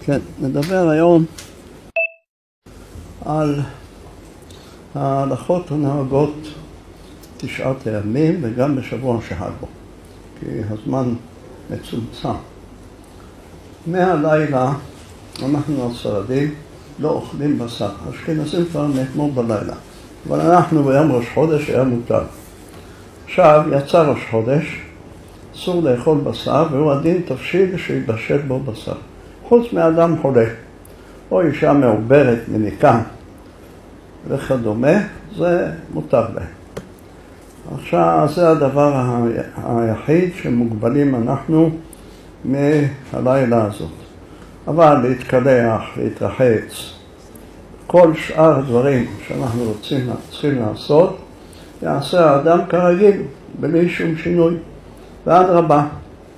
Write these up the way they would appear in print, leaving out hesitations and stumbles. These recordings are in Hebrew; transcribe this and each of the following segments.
כן, נדבר היום על ההלכות הנוהגות תשעת הימים וגם בשבוע שחל בו, כי הזמן מצומצם. מהלילה אנחנו הספרדים לא אוכלים בשר, אשכנזים כבר מאתמול בלילה, אבל אנחנו ביום ראש חודש היה מותר. עכשיו יצא ראש חודש, אסור לאכול בשר, והוא הדין תבשיל שיבשל בו בשר. חוץ מאדם חולה, או אישה מעוברת, מניקה וכדומה, זה מותר להם. עכשיו זה הדבר היחיד שמוגבלים אנחנו מהלילה הזאת. אבל להתקלח, להתרחץ, כל שאר הדברים שאנחנו צריכים לעשות, יעשה האדם כרגיל, בלי שום שינוי. ועד רבה,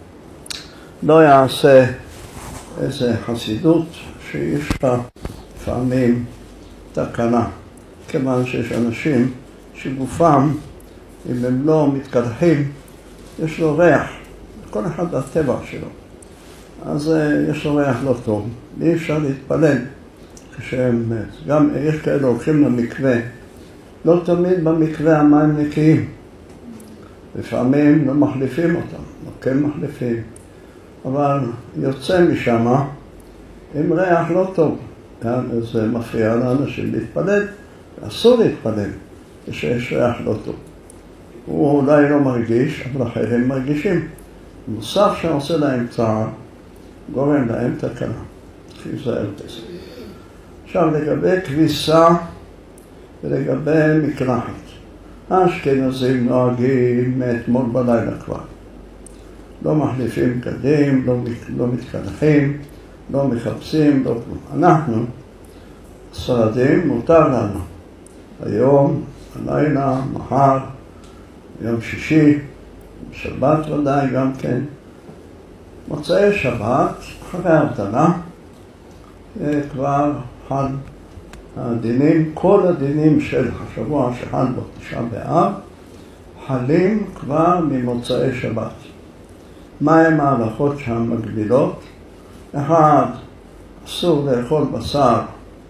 לא יעשה איזה חסידות שיש לה לפעמים תקנה, כיוון שיש אנשים שגופם, אם הם לא מתקלחים, יש לו ריח, כל אחד בטבע שלו. אז יש לו ריח לא טוב, אי אפשר להתפלל כשהם, גם יש כאלה הולכים למקווה, לא תמיד במקווה המים נקיים, לפעמים לא מחליפים אותם, לא כן מחליפים, אבל יוצא משם עם ריח לא טוב, זה מפריע לאנשים להתפלל, אסור להתפלל כשיש ריח לא טוב. הוא אולי לא מרגיש, אבל אחרים מרגישים. מוסף שעושה להם צער, גורם להם תקנה. חיזהר בזה. עכשיו לגבי כביסה ולגבי מקלחת. האשכנזים נוהגים מאתמול בלילה כבר. לא מחליפים בגדים, לא מתקלחים, לא מחפשים, לא כלום. אנחנו, הספרדים, מותר לנו. היום, הלילה, מחר, יום שישי, שבת ודאי גם כן. מוצאי שבת, אחרי ההבדלה, כבר חל הדינים, כל הדינים של השבוע שחל בו תשעה באב, חלים כבר ממוצאי שבת. מהם ההלכות שהמגבילות? אחד, אסור לאכול בשר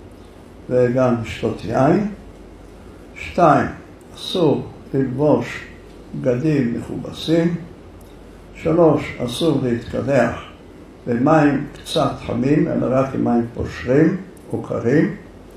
וגם לשתות יין. 2, אסור ללבוש בגדים מכובסים. 3, אסור להתקלח במים קצת חמים, אלא רק עם מים פושרים או קרים.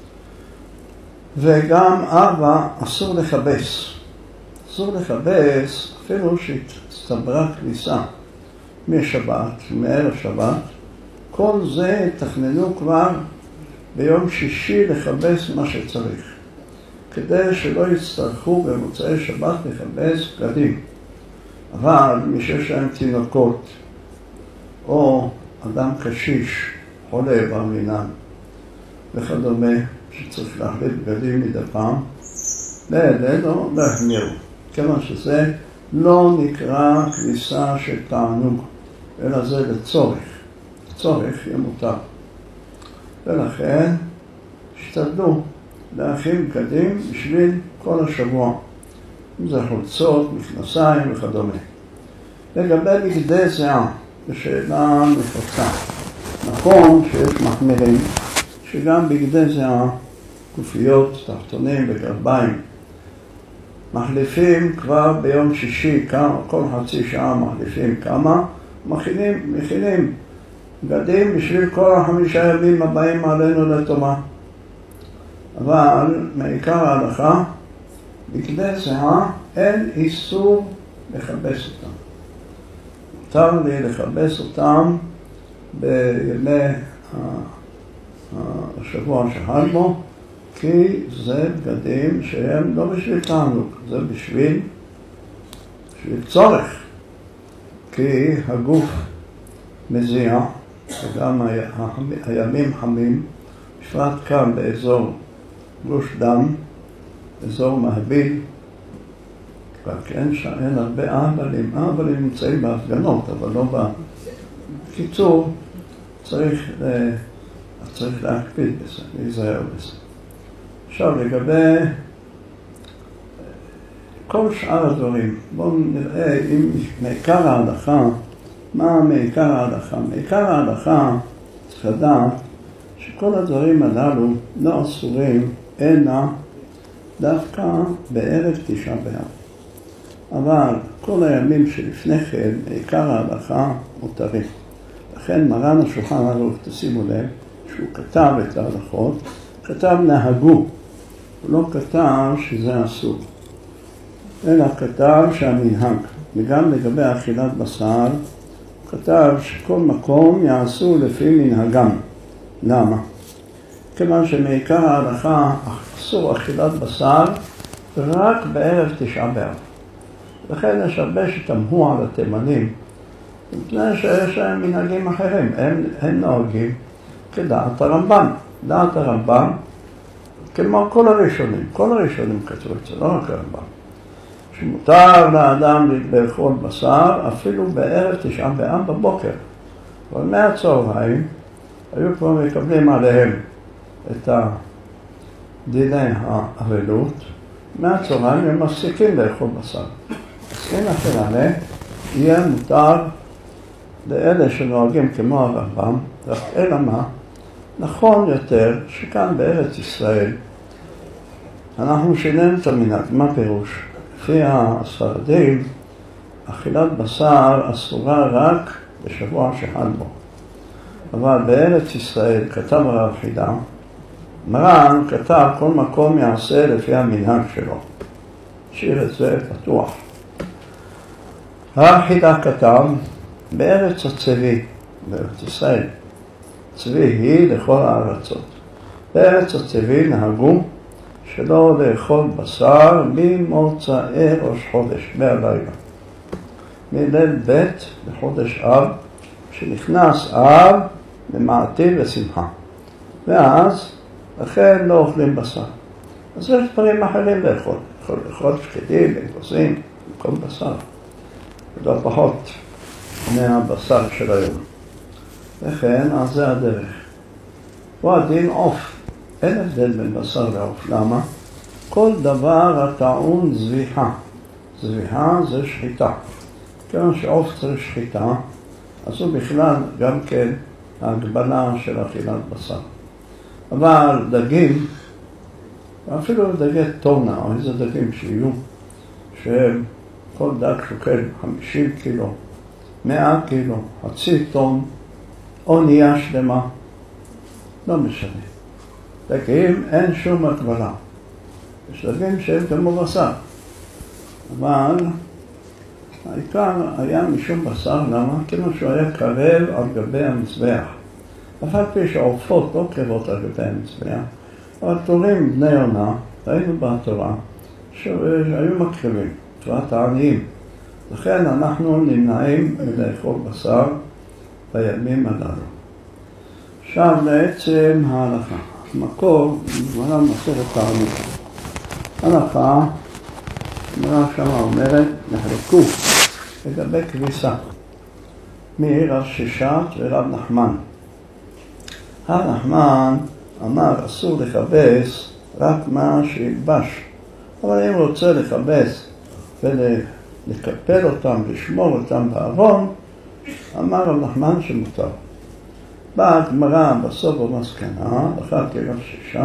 וגם 4, אסור לכבס. אסור לכבס אפילו שהצטברה כביסה משבת, מערב שבת. כל זה תכננו כבר ביום שישי לכבס מה שצריך, כדי שלא יצטרכו במוצאי שבת לכבס בגדים. אבל מי שיש להם תינוקות או אדם קשיש, חולה במינן וכדומה, שצריך להחליט בגדים מדי פעם, לא להחמירו, כיוון שזה לא נקרא כביסה של תענוג, אלא זה לצורך. צורך יהיה מותר. ולכן השתדלו להכין בגדים בשביל כל השבוע. אם זה חולצות, מכנסיים וכדומה. לגבי בגדי זיעה, בשאלה נפוצה. נכון שיש מחמירים שגם בגדי זיעה, גופיות, תחתונים וגרביים, מחליפים כבר ביום שישי, כל חצי שעה מחליפים כמה, מכינים בגדים בשביל כל 5 ימים הבאים עלינו לטומאה. אבל מעיקר ההלכה, בגדי זיעה אין איסור לכבס אותם. מותר לי לכבס אותם בימי השבוע שחל בו, כי זה בגדים שהם לא בשביל תענוג, זה בשביל צורך. כי הגוף מזיע, וגם הימים חמים, בפרט כאן באזור גוש דם, אזור מהביל, כן, שאין הרבה אהבלים נמצאים בהפגנות, אבל לא בקיצור, צריך להקפיד בזה, להיזהר בזה. עכשיו לגבי כל שאר הדברים, בואו נראה אם מעיקר ההלכה, מה מעיקר ההלכה? מעיקר ההלכה צריך לדעת שכל הדברים הללו לא אסורים אלא דווקא בערב תשעה באב. אבל כל הימים שלפני כן, בעיקר ההלכה, מותרים. לכן מרן השולחן ערוך, תשימו לב, שהוא כתב את ההלכות, כתב נהגו, הוא לא כתב שזה אסור, אלא כתב שהמנהג, וגם לגבי אכילת בשר, הוא כתב שכל מקום יעשו לפי מנהגם. למה? כיוון שמעיקר ההלכה אסור אכילת בשר רק בערב תשעה באב. לכן יש הרבה שתמהו על התימנים, מפני שיש להם מנהגים אחרים, הם נוהגים כדעת הרמב"ם. דעת הרמב"ם, כמו כל הראשונים כתבו את זה, לא רק הרמב"ם, שמותר לאדם לאכול בשר אפילו בערב תשעה באב בבוקר. אבל מהצהריים היו כבר מקבלים עליהם את דיני האבלות, מהצהריים הם מפסיקים לאכול בשר. אז אם לכן עליה, יהיה מותר לאלה שנוהגים כמו הרמב"ם, אלא מה? נכון יותר שכאן בארץ ישראל אנחנו שינינו את המנהג. מה פירוש? לפי הספרדים, אכילת בשר אסורה רק בשבוע שחל בו. אבל בארץ ישראל כתב הרב חידה, מרן כתב כל מקום יעשה לפי המנהג שלו. שיר את זה פתוח. הרב חידה כתב, בארץ הצבי, בארץ ישראל, צבי היא לכל הארצות. בארץ הצבי נהגו שלא לאכול בשר ממוצאי ראש חודש, מהלילה. מליל ב' בחודש אב, שנכנס אב למעטי ושמחה. ואז לכן לא אוכלים בשר. אז יש דברים אחרים לאכול. יכול לאכול שקדים, אגוזים, במקום בשר. ולא פחות מהבשר של היום. וכן, אז זה הדרך. הוא הדין עוף. אין הבדל בין בשר לעוף. למה? כל דבר הטעון זביחה. זביחה זה שחיטה. כיוון שעוף צריך שחיטה, אז הוא בכלל גם כן ההגבלה של אכילת בשר. אבל דגים, אפילו דגי טונה, או איזה דגים שיהיו, שכל דג שוקל 50 קילו, 100 קילו, חצי טון, אונייה שלמה, לא משנה. דגים אין שום הגבלה. יש דגים שהם כמו בשר. אבל העיקר היה משום בשר, למה? כמו שהוא היה קרב על גבי המזבח. אף על פי שהעופות לא קרבות על גבי המזבח, אבל תורים בני עונה, ראינו בתורה, שהיו מקריבים, תורת העניים. לכן אנחנו נמנעים מלאכול בשר בימים הללו. עכשיו לעצם ההלכה. מקור, גמרא מסכת תענית. הלכה, גמרא שמה אומרת, נחלקו לגבי כביסה מרב ששת ורב נחמן. הרב נחמן אמר אסור לכבס רק מה שילבש, אבל אם רוצה לכבס ולקפל אותם, לשמור אותם בארון, אמר רב נחמן שמותר. באה הגמרא בסוף במסקנה, אחר כרב ששת,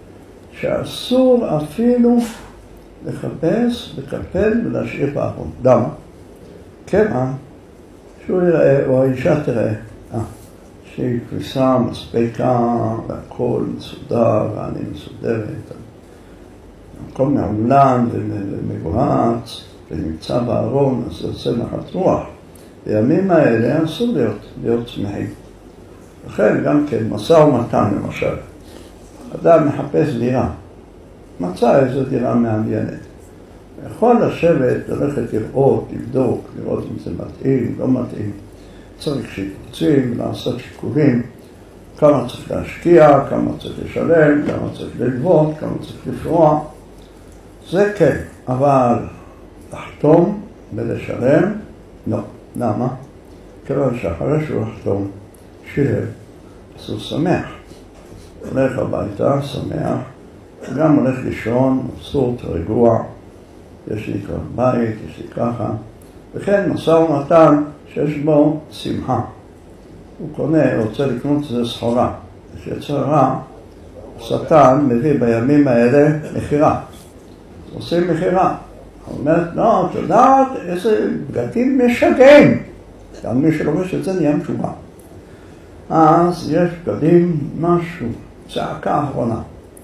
שאסור אפילו לכבס, לקפל ולהשאיר בארון. למה? כיוון שהוא יראה, או האישה תראה, שהיא כביסה מספיקה, והכל מסודר, ואני מסודרת. הכל מעולן ומגועץ, ונמצא בארון, אז זה יוצא נחת רוח. בימים האלה אסור להיות צמאים. לכן גם כן, משא ומתן למשל. אדם מחפש דירה. מצא איזו דירה מעניינת. יכול לשבת, ללכת לראות, לבדוק, לראות אם זה מתאים, לא מתאים. צריך שיפוצים, לעשות שיקולים, כמה צריך להשקיע, כמה צריך לשלם, כמה צריך ללוות, כמה צריך לפרוע. זה כן, אבל לחתום ולשלם, לא. למה? כיוון שאחרי שהוא לחתום, שיהיה, אז הוא שמח. הולך הביתה, שמח, גם הולך לישון, מבסוט, רגוע, יש לי כבר בית, יש לי ככה, וכן משא ומתן שיש בו שמחה. הוא קונה, רוצה לקנות איזה סחורה. כשיוצא רע, השטן מביא בימים האלה מחירה. עושים מחירה. הוא אומר, לא, את יודעת איזה בגדים משגעים. גם מי שלובש את זה נהיה משוגע. אז יש בגדים, משהו, צעקה אחרונה.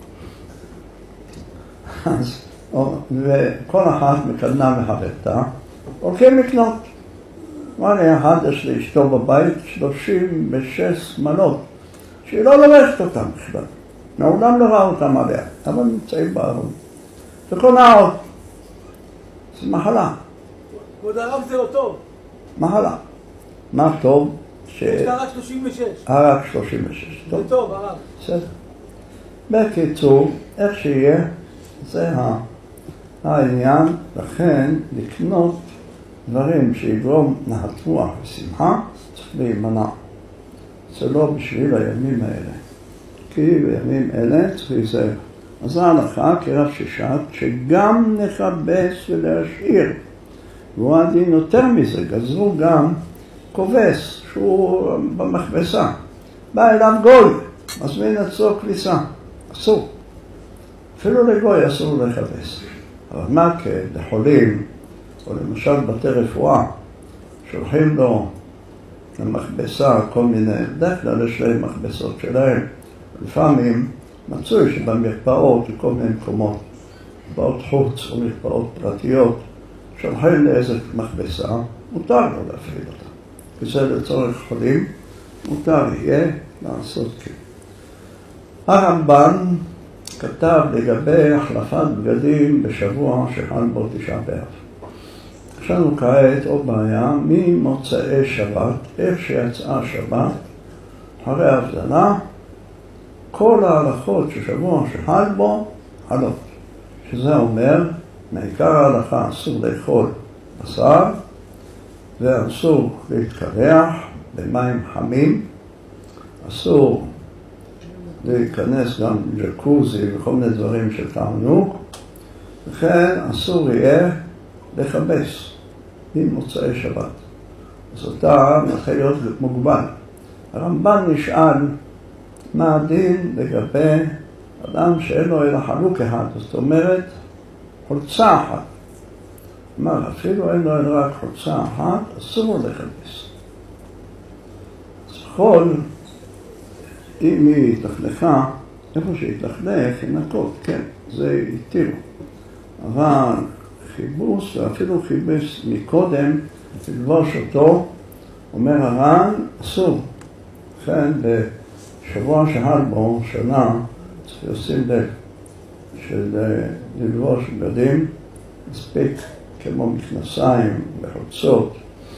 וכל אחת מקדמה וחברתה, הולכים לקנות. אמר לי אחד, יש לאשתו בבית 36 שמלות, שהיא לא לובשת אותם בכלל. מעולם לא ראה אותם עליה, אבל נמצאים בארון. וקונה עוד. זה מחלה. כבוד הרב זה לא טוב. מחלה. מה טוב? יש לה רק 36. רק 36. זה טוב, הרב. בסדר. בקיצור, איך שיהיה, זה העניין, לכן לקנות דברים שיגרום נחת רוח ושמחה, צריך להימנע. זה לא בשביל הימים האלה. כי בימים אלה צריך להיזהר. אז ההלכה כרב ששת, שגם נכבס ולהשאיר. והוא הדין יותר מזה, גזרו גם כובס שהוא במכבסה. בא אליו גוי, מזמין אצלו כביסה. אסור. אפילו לגוי אסור לכבס. אבל מה לחולים, או למשל בתי רפואה, שולחים לו למכבסה כל מיני, בדרך כלל יש להם מכבסות שלהם. לפעמים מצוי שבמרפאות וכל מיני מקומות, מרפאות חוץ או מרפאות פרטיות, שולחים לאיזה מכבסה, מותר לו להפעיל אותה. וזה לצורך חולים, מותר יהיה לעשות כן. הרמב"ן כתב לגבי החלפת בגדים בשבוע שחל בו תשעה באב. יש לנו כעת עוד בעיה ממוצאי שבת, איך שיצאה שבת, אחרי ההבדלה, כל ההלכות ששבוע שחל בו חלות. שזה אומר, מעיקר ההלכה אסור לאכול בשר, ואסור להתקרח במים חמים, אסור להיכנס גם ג'קוזי וכל מיני דברים של תענוג, וכן אסור יהיה לכבס ממוצאי שבת. אז אתה מתחיל להיות מוגבל. הרמב"ן נשאל מה הדין לגבי אדם שאין לו אלא חלוק אחד, זאת אומרת חולצה אחת. כלומר, אפילו אין לו אלא רק חולצה אחת, אסור לכבס. אז חול, אם היא התלכלכה, איפה שהתלכלך, ינקות, כן, זה יתירו. אבל חיבוס, ואפילו חיבוס מקודם, ללבוש אותו, אומר הר"ן, אסור. לכן, בשבוע שחל בו, שנה, צריך לשים לב, של ללבוש בגדים, מספיק כמו מכנסיים וחולצות,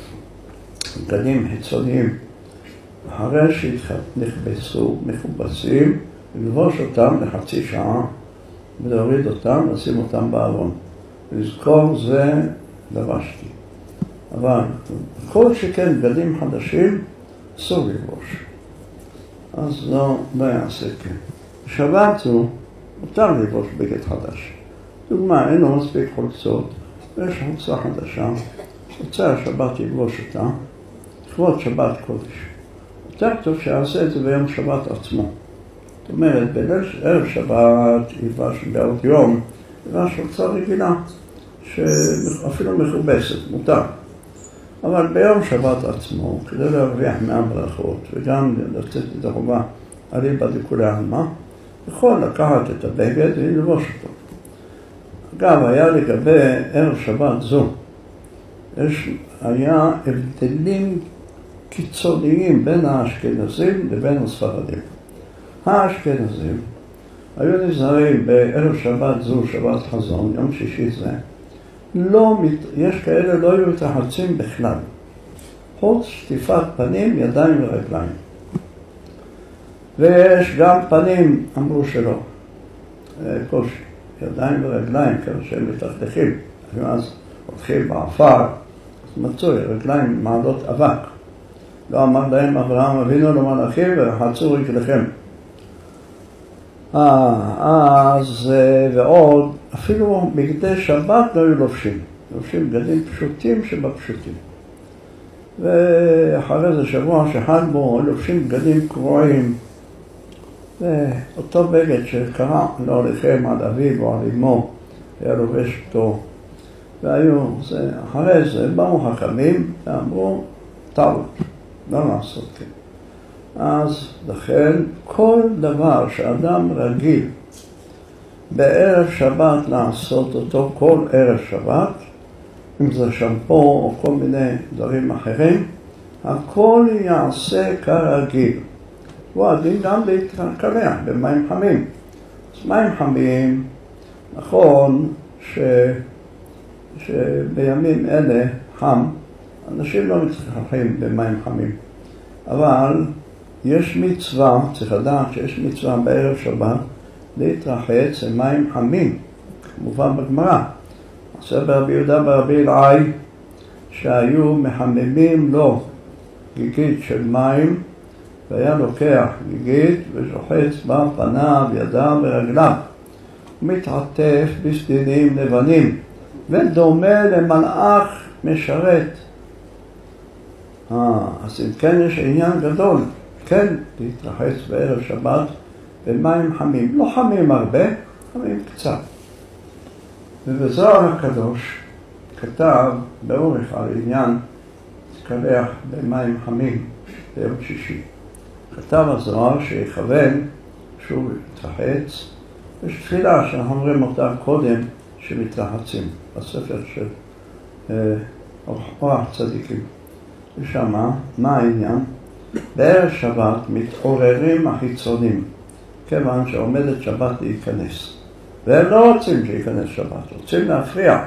בגדים חיצוניים, אחרי שנכבסו, מכובסים, ללבוש אותם לחצי שעה, ולהוריד אותם, לשים אותם בארון. ולזכור זה לבשתי. אבל כל שכן בגדים חדשים, אסור ללבוש. אז לא יעשה כן. בשבת הוא מותר ללבוש בגד חדש. דוגמה, אין לו מספיק חולצות, ויש חולצה חדשה, רוצה השבת ללבוש אותה, לכבוד שבת קודש. יותר טוב שיעשה את זה ביום שבת עצמו. זאת אומרת, בערב שבת ילבש בעוד יום, ילבש חולצה רגילה, שאפילו מכובסת, מותר. אבל ביום שבת עצמו, כדי להרוויח מהברכות, וגם לצאת את החובה על איבא דכולי עלמא, יכול לקחת את הבגד וללבוש אותו. אגב, היה לגבי ערב שבת זו, היה הבדלים קיצוניים בין האשכנזים לבין הספרדים. האשכנזים היו נזהרים בערב שבת זו, שבת חזון, יום שישי זה, יש כאלה לא היו מתרחצים בכלל. חוץ שטיפת פנים, ידיים ורגליים. ויש גם פנים, אמרו שלא. קושי, ידיים ורגליים, כאלה שהם מתחתכים. אז הולכים באפר, אז מצוי, רגליים מעלות אבק. לא אמר להם אברהם אבינו למלאכים ורחצו רגליכם. אז ועוד, אפילו בגדי שבת לא היו לובשים. לובשים בגדים פשוטים שבפשוטים. ואחרי זה שבוע שחד בו לובשים בגדים קרועים, ואותו בגד שקרה לו לכם על אביו או על אמו, היה לובש אותו. אחרי זה באו חכמים ואמרו, טעות, לא לעשות כן. אז לכן כל דבר שאדם רגיל בערב שבת לעשות אותו כל ערב שבת, אם זה שמפו או כל מיני דברים אחרים, הכל יעשה כרגיל. הוא עדין גם להתקלח במים חמים. אז מים חמים, נכון שבימים אלה חם, אנשים לא מתקלחים במים חמים. אבל יש מצווה, צריך לדעת שיש מצווה בערב שבת, להתרחץ עם מים חמים, כמובן בגמרא. עשה ברבי יהודה ברבי אלעאי, שהיו מחממים לו גיגית של מים, והיה לוקח גיגית ושוחץ בה פניו, ידיו ורגליו. הוא מתעטף בסדינים לבנים, ודומה למלאך משרת. אז אם כן יש עניין גדול, כן להתרחץ בערב שבת במים חמים. לא חמים הרבה, חמים קצת. ובזוהר הקדוש כתב באורך על עניין להתקלח במים חמים ביום שישי. כתב הזוהר שיכוון שהוא יתרחץ. יש תפילה שאנחנו אומרים אותה קודם שמתרחצים בספר של אורח צדיקים. ושמה, מה העניין? בערב שבת מתעוררים החיצונים, כיוון שעומדת שבת להיכנס. והם לא רוצים שייכנס שבת, רוצים להפריע.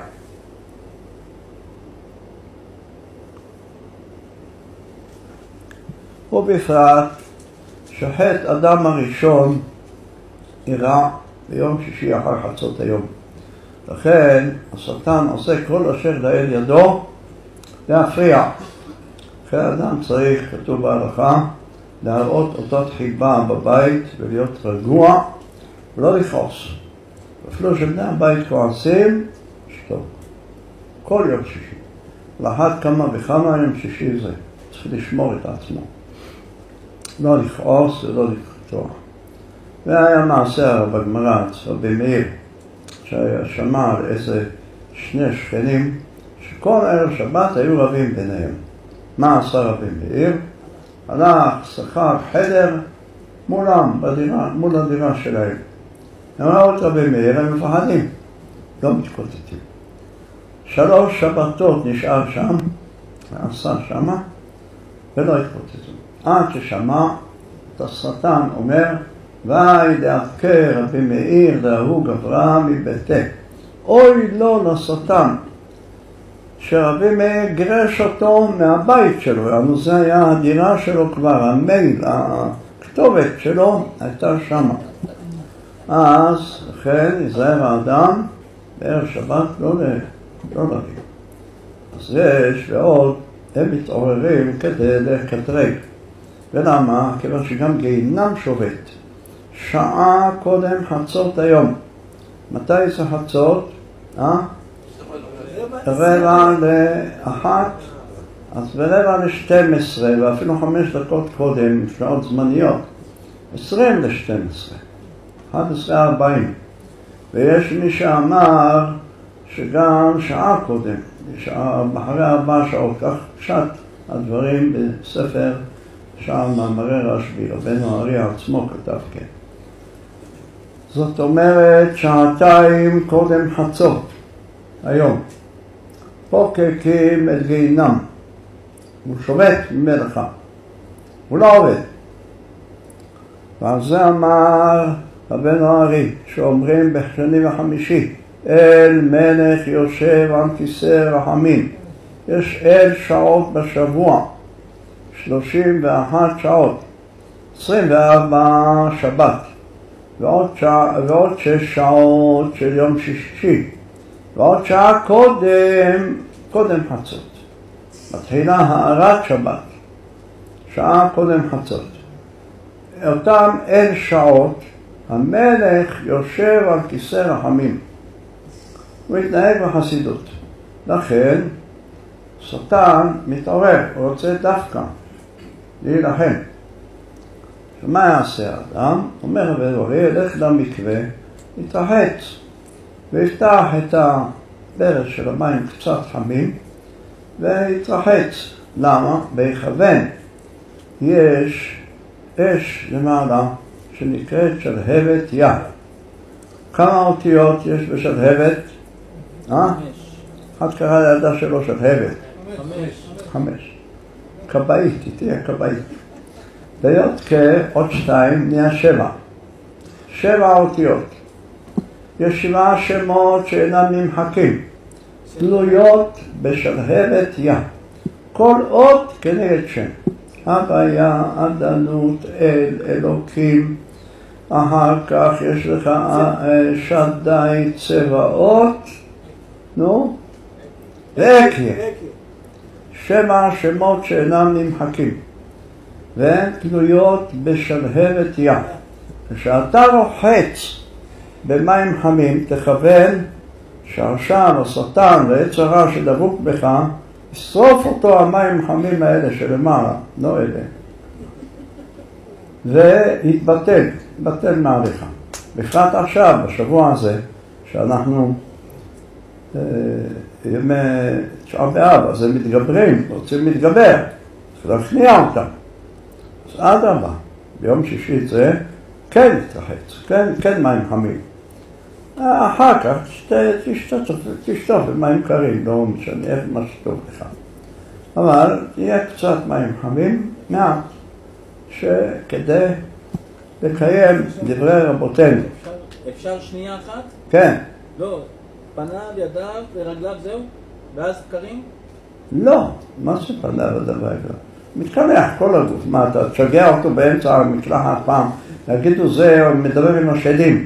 ובפרט שחטא אדם הראשון אירע ביום שישי אחר חצות היום. לכן השטן עושה כל אשר לאל ידו להפריע. לכן אדם צריך, כתוב בהלכה, להראות אותות חיבה בבית ולהיות רגוע ולא לכעוס. אפילו שבני הבית כועסים, שטוב. כל יום שישי. לאחת כמה וכמה יום שישי זה. צריך לשמור את עצמו. לא לכעוס ולא לקטוע. והיה מעשה בגמרא, רבי מאיר, שהיה שמע על איזה שני שכנים, שכל ערב שבת היו רבים ביניהם. מה עשה רבי מאיר? הלך, שכר חדר מולם, מול הדירה שלהם. הם ראו את רבי מאיר, הם מפחדים, לא מתקוטטים. 3 שבתות נשאר שם, ועשה שמה, ולא התקוטטו. עד ששמע את השטן אומר, ואי דאבקה רבי מאיר להרוג אברהם מביתה. אוי לו לשטן, שרבי מאיר גירש אותו מהבית שלו, זה היה הדירה שלו כבר, המייל, הכתובת שלו הייתה שמה. אז לכן יזהר האדם בערב שבת לא להגיד. אז יש ועוד, הם מתעוררים כדי לקטרג. ולמה? כיוון שגם גיהינם שובת. שעה קודם חצות היום. מתי זה חצות? 1:45, אז 1:45 ואפילו 5 דקות קודם, שעות זמניות, 11:50, 11:40. ויש מי שאמר שגם שעה קודם, אחרי 4 שעות, כך פשט הדברים בספר שם מאמרי רשב"י, רבנו האר"י עצמו כתב כן. זאת אומרת 2 קודם חצות היום. פוקקים את גיהינם. הוא שובת ממלאכה. הוא לא עובד. ועל זה אמר רבנו האר"י, שאומרים בשני וחמישי, אל מלך יושב על כיסא רחמים. יש אל שעות בשבוע, 31 שעות, 24 שבת, ועוד 6 שעות של יום שישי, ועוד שעה קודם חצות. מתחילה הארת שבת, שעה קודם חצות. אותם אל שעות, המלך יושב על כיסא רחמים. הוא התנהג בחסידות. לכן, שטן מתעורר, הוא רוצה דווקא להילחם. מה יעשה האדם? אומר רבי אלעזר, ילך למקווה, יתרחץ ויפתח את הברז של המים קצת חמים ויתרחץ. למה? בהיכוון יש אש למעלה שנקראת שלהבת יא. כמה אותיות יש בשלהבת? 5. אחד קרא לידה שלו שלהבת. 5. קבעית, היא תהיה קבעית. להיות כעוד 2 נהיה 7. 7 אותיות. יש 7 שמות שאינם נמחקים. תלויות בשלהבת יא. כל אות כנגד שם. הוויה, עדנות, אל, אלוקים. אחר כך יש לך שדי, צבאות. נו? ואקיה. 7 שמות שאינם נמחקים. והן תלויות בשלהבת יא. כשאתה רוחץ במים חמים, תכוון שהרשע השטן ועץ הרע שדבוק בך, ישרוף אותו המים חמים האלה שלמעלה, לא אלה. והתבטל, התבטל מעליך. בפרט עכשיו, בשבוע הזה, שאנחנו ימי 9 באב, אז הם מתגברים, רוצים להתגבר, צריך להכניע אותם. אז אדרבה, ביום שישי זה כן יתרחץ, כן מים חמים. אחר כך תשטוף במים קרים, לא משנה איך מה שטוב לך. אבל תהיה קצת מים חמים, מעט, שכדי לקיים דברי רבותינו. אפשר שנייה אחת? כן. לא, פניו, ידיו ורגליו זהו? ואז קרים? לא, מה שפניו הדבר הזה? מתקלח כל הגוף, מה אתה תשגע אותו באמצע המקלחת פעם, להגידו זה מדבר עם השדים.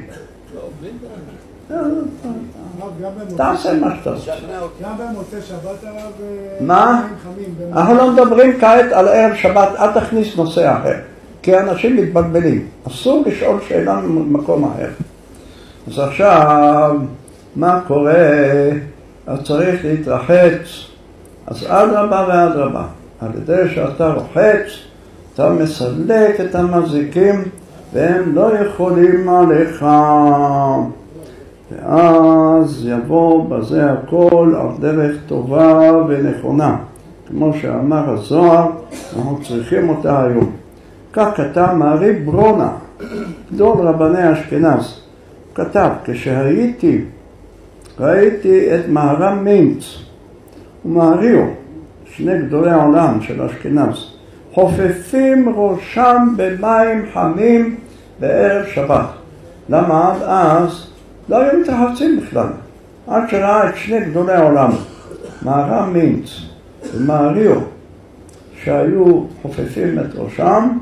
תעשה מה שאתה רוצה. גם במוצאי שבת הרב... מה? אנחנו לא מדברים כעת על ערב שבת, אל תכניס נושא אחר, כי אנשים מתבלבלים, אסור לשאול שאלה במקום אחר. אז עכשיו, מה קורה? אז צריך להתרחץ, אז אדרבה ואדרבה, על ידי שאתה רוחץ, אתה מסלק את המזיקים, והם לא יכולים עליך. ואז יבוא בזה הכל על דרך טובה ונכונה. כמו שאמר הזוהר, אנחנו צריכים אותה היום. כך כתב מערי ברונה, גדול רבני אשכנז. כתב, כשהייתי, ראיתי את מהר"ם מינץ ומהריו, שני גדולי העולם של אשכנז, חופפים ראשם במים חמים בערב שבת. למה עד אז לא היו מתרחצים בכלל. עד שראה את שני גדולי העולם, מהר"ם מינץ ומהריו, שהיו חופפים את ראשם,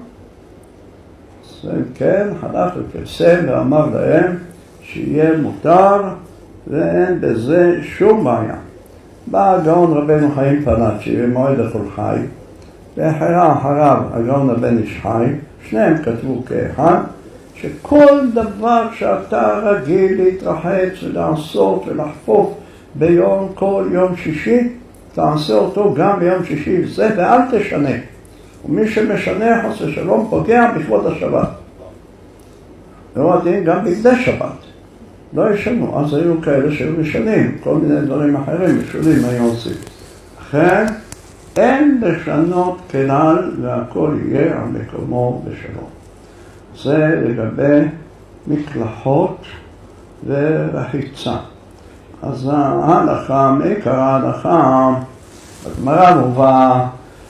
כן, הלך ופרסם ואמר להם שיהיה מותר ואין בזה שום בעיה. בא הגאון רבנו חיים פלאצ'י במועד החול חי, ואחריו הגאון הבן איש חי, שניהם כתבו כאחד, שכל דבר שאתה רגיל להתרחץ ולעשות ולחפוף ביום, כל יום שישי, תעשה אותו גם ביום שישי זה ואל תשנה. ומי שמשנה חס ושלום פוגע בכבוד השבת. וראיתי גם בגדי שבת. לא ישנו, אז היו כאלה שהיו משנים, כל מיני דברים אחרים, משולים היו עושים. לכן, אין לשנות כלל והכל יהיה על מקומו בשלום. זה לגבי מקלחות ורחיצה. אז ההלכה, מעיקר ההלכה, הגמרא מובא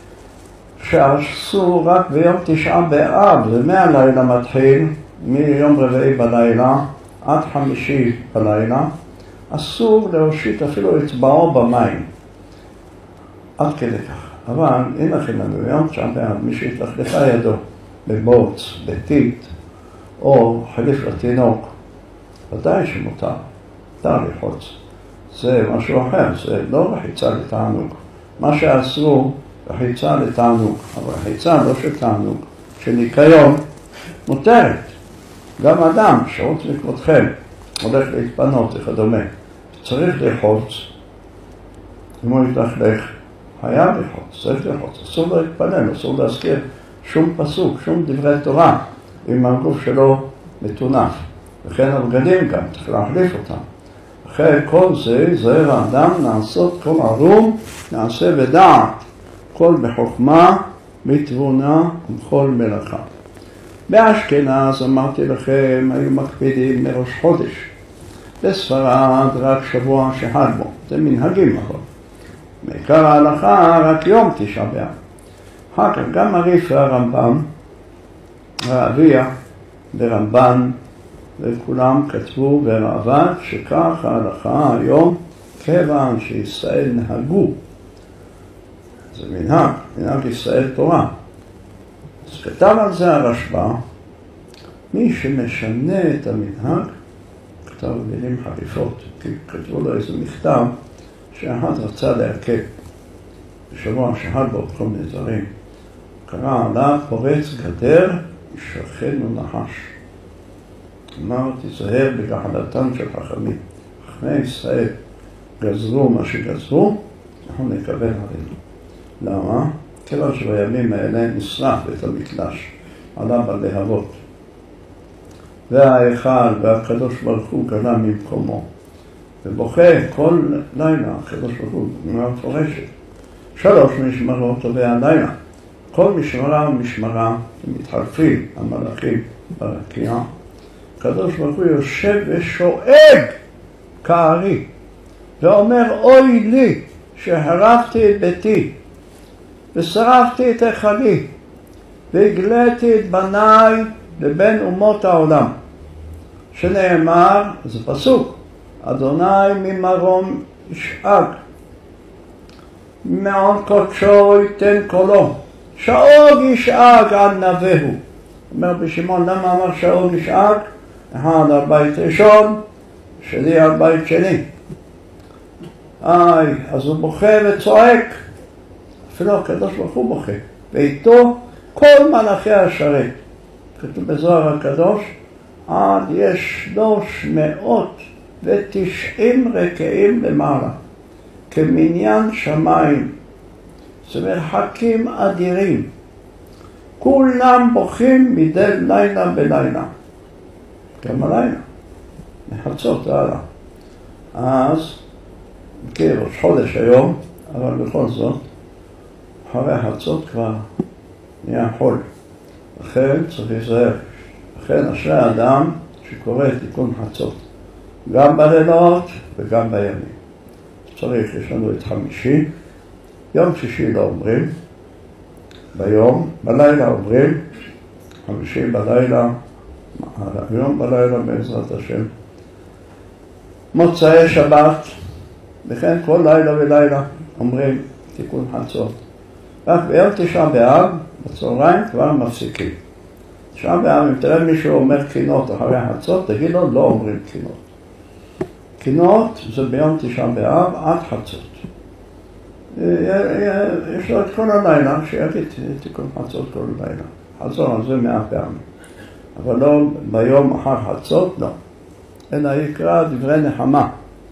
שאסור רק ביום 9 באב, זה מהלילה מתחיל, מיום רביעי בלילה עד חמישי בלילה, אסור להושיט אפילו אצבעו במים, עד כדי כך. אבל אין לכם לנו ביום 9 באב, מי שהתלכלכה ידו בבוץ, בטיט, או חליף לתינוק, ודאי שמותר, מותר לחוץ. זה משהו אחר, זה לא רחיצה לתענוג. מה שאסרו, רחיצה לתענוג, אבל רחיצה לא של תענוג, של ניקיון, מותרת. גם אדם שרוץ לכבודכם, הולך להתפנות וכדומה, צריך לחוץ, אם הוא יתלכלך, חייב לחוץ, צריך לחוץ, אסור לא להתפלל, אסור להזכיר שום פסוק, שום דברי תורה, אם הגוף שלו מטונף. וכן הבגדים גם, צריך להחליף אותם. אחרי כל זה, זהר האדם לעשות כל ערום, נעשה בדעת, כל בחוכמה, בתבונה ובכל מלאכה. באשכנז, אמרתי לכם, היו מקפידים מראש חודש. בספרד רק שבוע שחל בו, זה מנהגים נכון. בעיקר ההלכה רק יום תשעה באב. אחר כך גם הריף והרמב"ם, האביה ברמב"ן, וכולם כתבו ברעב"ד שכך ההלכה היום, כיוון שישראל נהגו. זה מנהג ישראל תורה. אז כתב על זה הרשב"א, מי שמשנה את המנהג, כתב מילים חריפות, כי כתבו לו איזה מכתב שאחד רצה להקל. בשבוע שחל בו כל מיני דברים. קרא עליו פורץ גדר, ישכנו נחש. אמר, תיזהר בגחלתם של חכמים. חכמי ישראל גזרו מה שגזרו, אנחנו נקבל עלינו. למה? כיוון שבימים האלה נשרף את המקדש, עלה בלהבות. וההיכל והקדוש ברוך הוא גלה ממקומו. ובוכה כל לילה, הקדוש ברוך הוא, נאמר מפורשת. 3 משמרות טובי הלילה. כל משמרה ומשמרה, מתחלפים המלאכים ברקיע. הקדוש ברוך הוא יושב ושואג כארי, ואומר, אוי לי שהרבתי את ביתי, ושרפתי את היכלי, והגליתי את בניי לבין אומות העולם. שנאמר, זה פסוק, אדוני ממרום ישאג, מעון קודשו ייתן קולו, שאוג ישאג על נביהו. אומר בשמעון, למה אמר שאוג ישאג? אחד על בית ראשון, שלי על בית שני. אז הוא בוכה וצועק, אפילו הקדוש ברוך הוא בוכה, ואיתו כל מלאכי השרת. כתוב בזוהר הקדוש, עד יש 390 רקעים למעלה, כמניין שמיים, זה מרחקים אדירים. כולם בוכים מדי לילה בלילה. גם הלילה, מחצות הלאה. אז, ראש חודש היום, אבל בכל זאת, אחרי חצות כבר נהיה חול. לכן צריך להיזהר. לכן אשרי האדם שקורא תיקון חצות, גם בלילות וגם בימים. צריך, יש לנו את חמישי, יום שישי לא אומרים, בלילה אומרים, חמישי בלילה, היום בלילה בעזרת השם. מוצאי שבת, וכן כל לילה ולילה אומרים תיקון חצות. רק ביום תשעה באב, בצהריים כבר מפסיקים. תשעה באב, אם תראה מישהו אומר קינות אחרי חצות, תגיד לו, לא אומרים קינות. קינות זה ביום תשעה באב עד חצות. יש לו את כל הלילה, שיגיד תיקון חצות כל לילה. חזור על זה 100 פעמים. אבל לא ביום אחר חצות, לא. אלא יקרא דברי נחמה.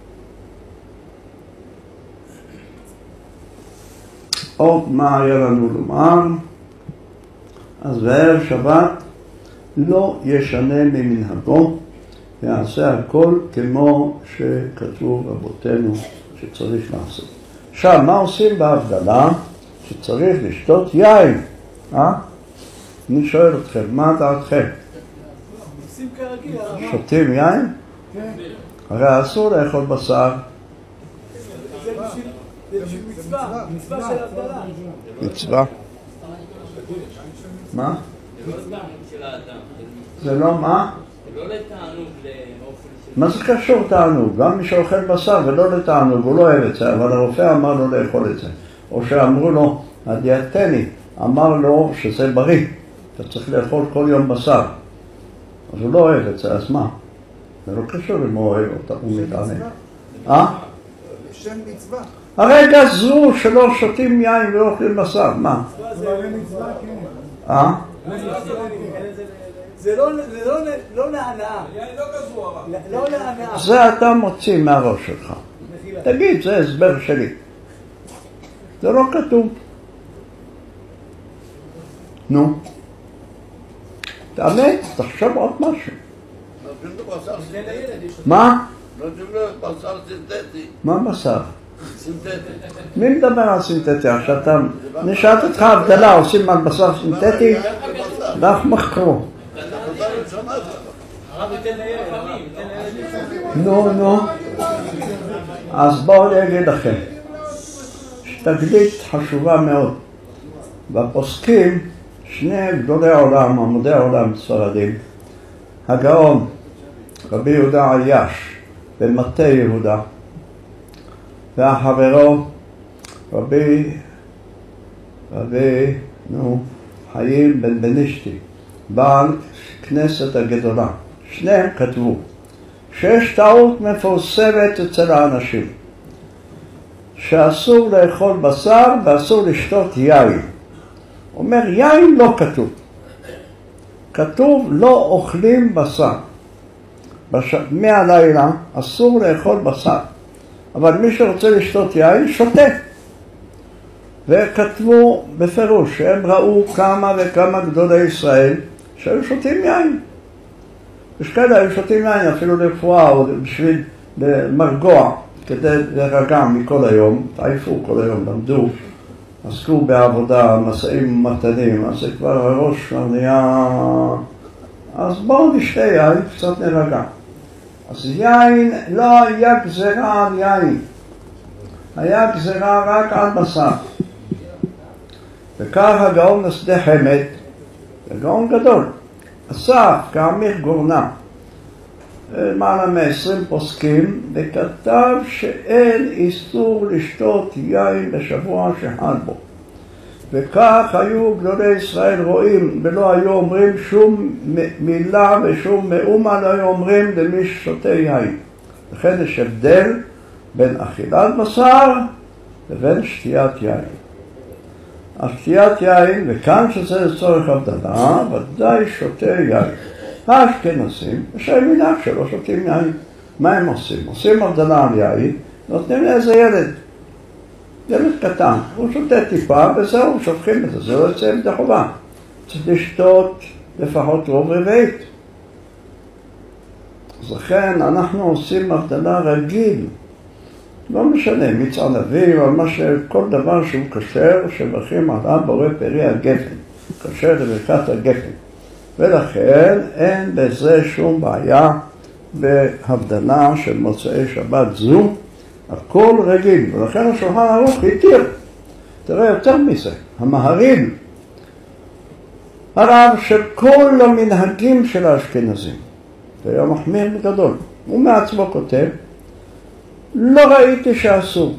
עוד מה היה לנו לומר? אז בערב שבת לא ישנה ממנהגו, יעשה הכל כמו שכתבו רבותינו שצריך לעשות. עכשיו, מה עושים בהבדלה? שצריך לשתות יין. אני שואל אתכם, מה דעתכם? עושים כרגיל. שותים יין? כן. הרי אסור לאכול בשר. זה בשביל מצווה, מצווה של הבדלה. מצווה. מה? זה לא לתענוג של האדם. זה לא מה? זה לא לתענוג לאופן של... מה זה קשור תענוג? גם מי שאוכל בשר ולא לתענוג, הוא לא אוהב את זה, אבל הרופא אמר לו לאכול את זה. או שאמרו לו, הדיאטני אמר לו שזה בריא, אתה צריך לאכול כל יום בשר. אז הוא לא אוהב את זה, אז מה? זה לא קשור אם הוא אוהב אותה, הוא מתענג. שם מצווה. הרגע זו שלא שותים יין ואוכלים בשר, מה? זה מצווה, כן. זה לא להנאה. לא להנאה. זה אתה מוציא מהראש שלך. תגיד, זה הסבר שלי. זה לא כתוב. נו. תאמץ, תחשוב עוד משהו. נותנים לו בשר סינתטי. מה? נותנים לו בשר סינתטי. מה בשר? סינתטי. מי מדבר על סינתטי? עכשיו אתה... אני שאלת אותך הבדלה, עושים על בשר סינתטי? לך מחקרו. הרב ייתן לילד, נו. אז בואו אני אגיד לכם. תגלית חשובה מאוד. בפוסקים, שני גדולי העולם, עמודי העולם ספרדים, הגאון, רבי יהודה עייש, במטה יהודה, והחברו, רבי חיים בן בנישתי, בעל כנסת הגדולה. שניהם כתבו שיש טעות מפורסמת אצל האנשים, שאסור לאכול בשר ואסור לשתות יין. אומר, יין לא כתוב. כתוב לא אוכלים בשר. מהלילה אסור לאכול בשר. אבל מי שרוצה לשתות יין, שותה. וכתבו בפירוש שהם ראו כמה וכמה גדולי ישראל שהיו שותים יין. יש כאלה היו שותים יין אפילו לרפואה או בשביל מרגוע, כדי להירגע מכל היום. עייפו כל היום, למדו. עסקו בעבודה, מסעים ומתנים, אז זה כבר הראש נהיה... אז בואו נשתה יין, קצת נרגע. אז יין לא היה גזרה על יין, היה גזרה רק על בשר. וכך הגאון לשדה חמד, הגאון גדול, אסף כאמיר גורנה, למעלה מ-20 פוסקים, וכתב שאין איסור לשתות יין בשבוע שחל בו. וכך היו גדולי ישראל רואים, ולא היו אומרים שום מילה ושום מאומה, לא היו אומרים למי ששותה יין. לכן יש הבדל בין אכילת בשר לבין שתיית יין. השתיית יין, וכאן שזה לצורך הבדלה, ודאי שותה יין. האשכנזים, יש להם מנהג שלא שותים יין. מה הם עושים? עושים הבדלה על יין, נותנים לאיזה ילד קטן, הוא שותה טיפה וזהו, שופכים את זה, זה לא יוצא ידי חובה. צריך לשתות לפחות רוב רבעית. אז לכן אנחנו עושים הבדלה רגיל, לא משנה, מצעד אביב, או כל דבר שהוא כשר, שמברכים עליו בורא פרי הגפן, כשר לברכת הגפן. ולכן אין בזה שום בעיה בהבדלה של מוצאי שבת זו, הכל רגיל, ולכן השולחן ערוך התיר. תראה יותר מזה, המהרי"ל, הרב של כל המנהגים של האשכנזים, זה היה מחמיר גדול, הוא מעצמו כותב, לא ראיתי שאסור,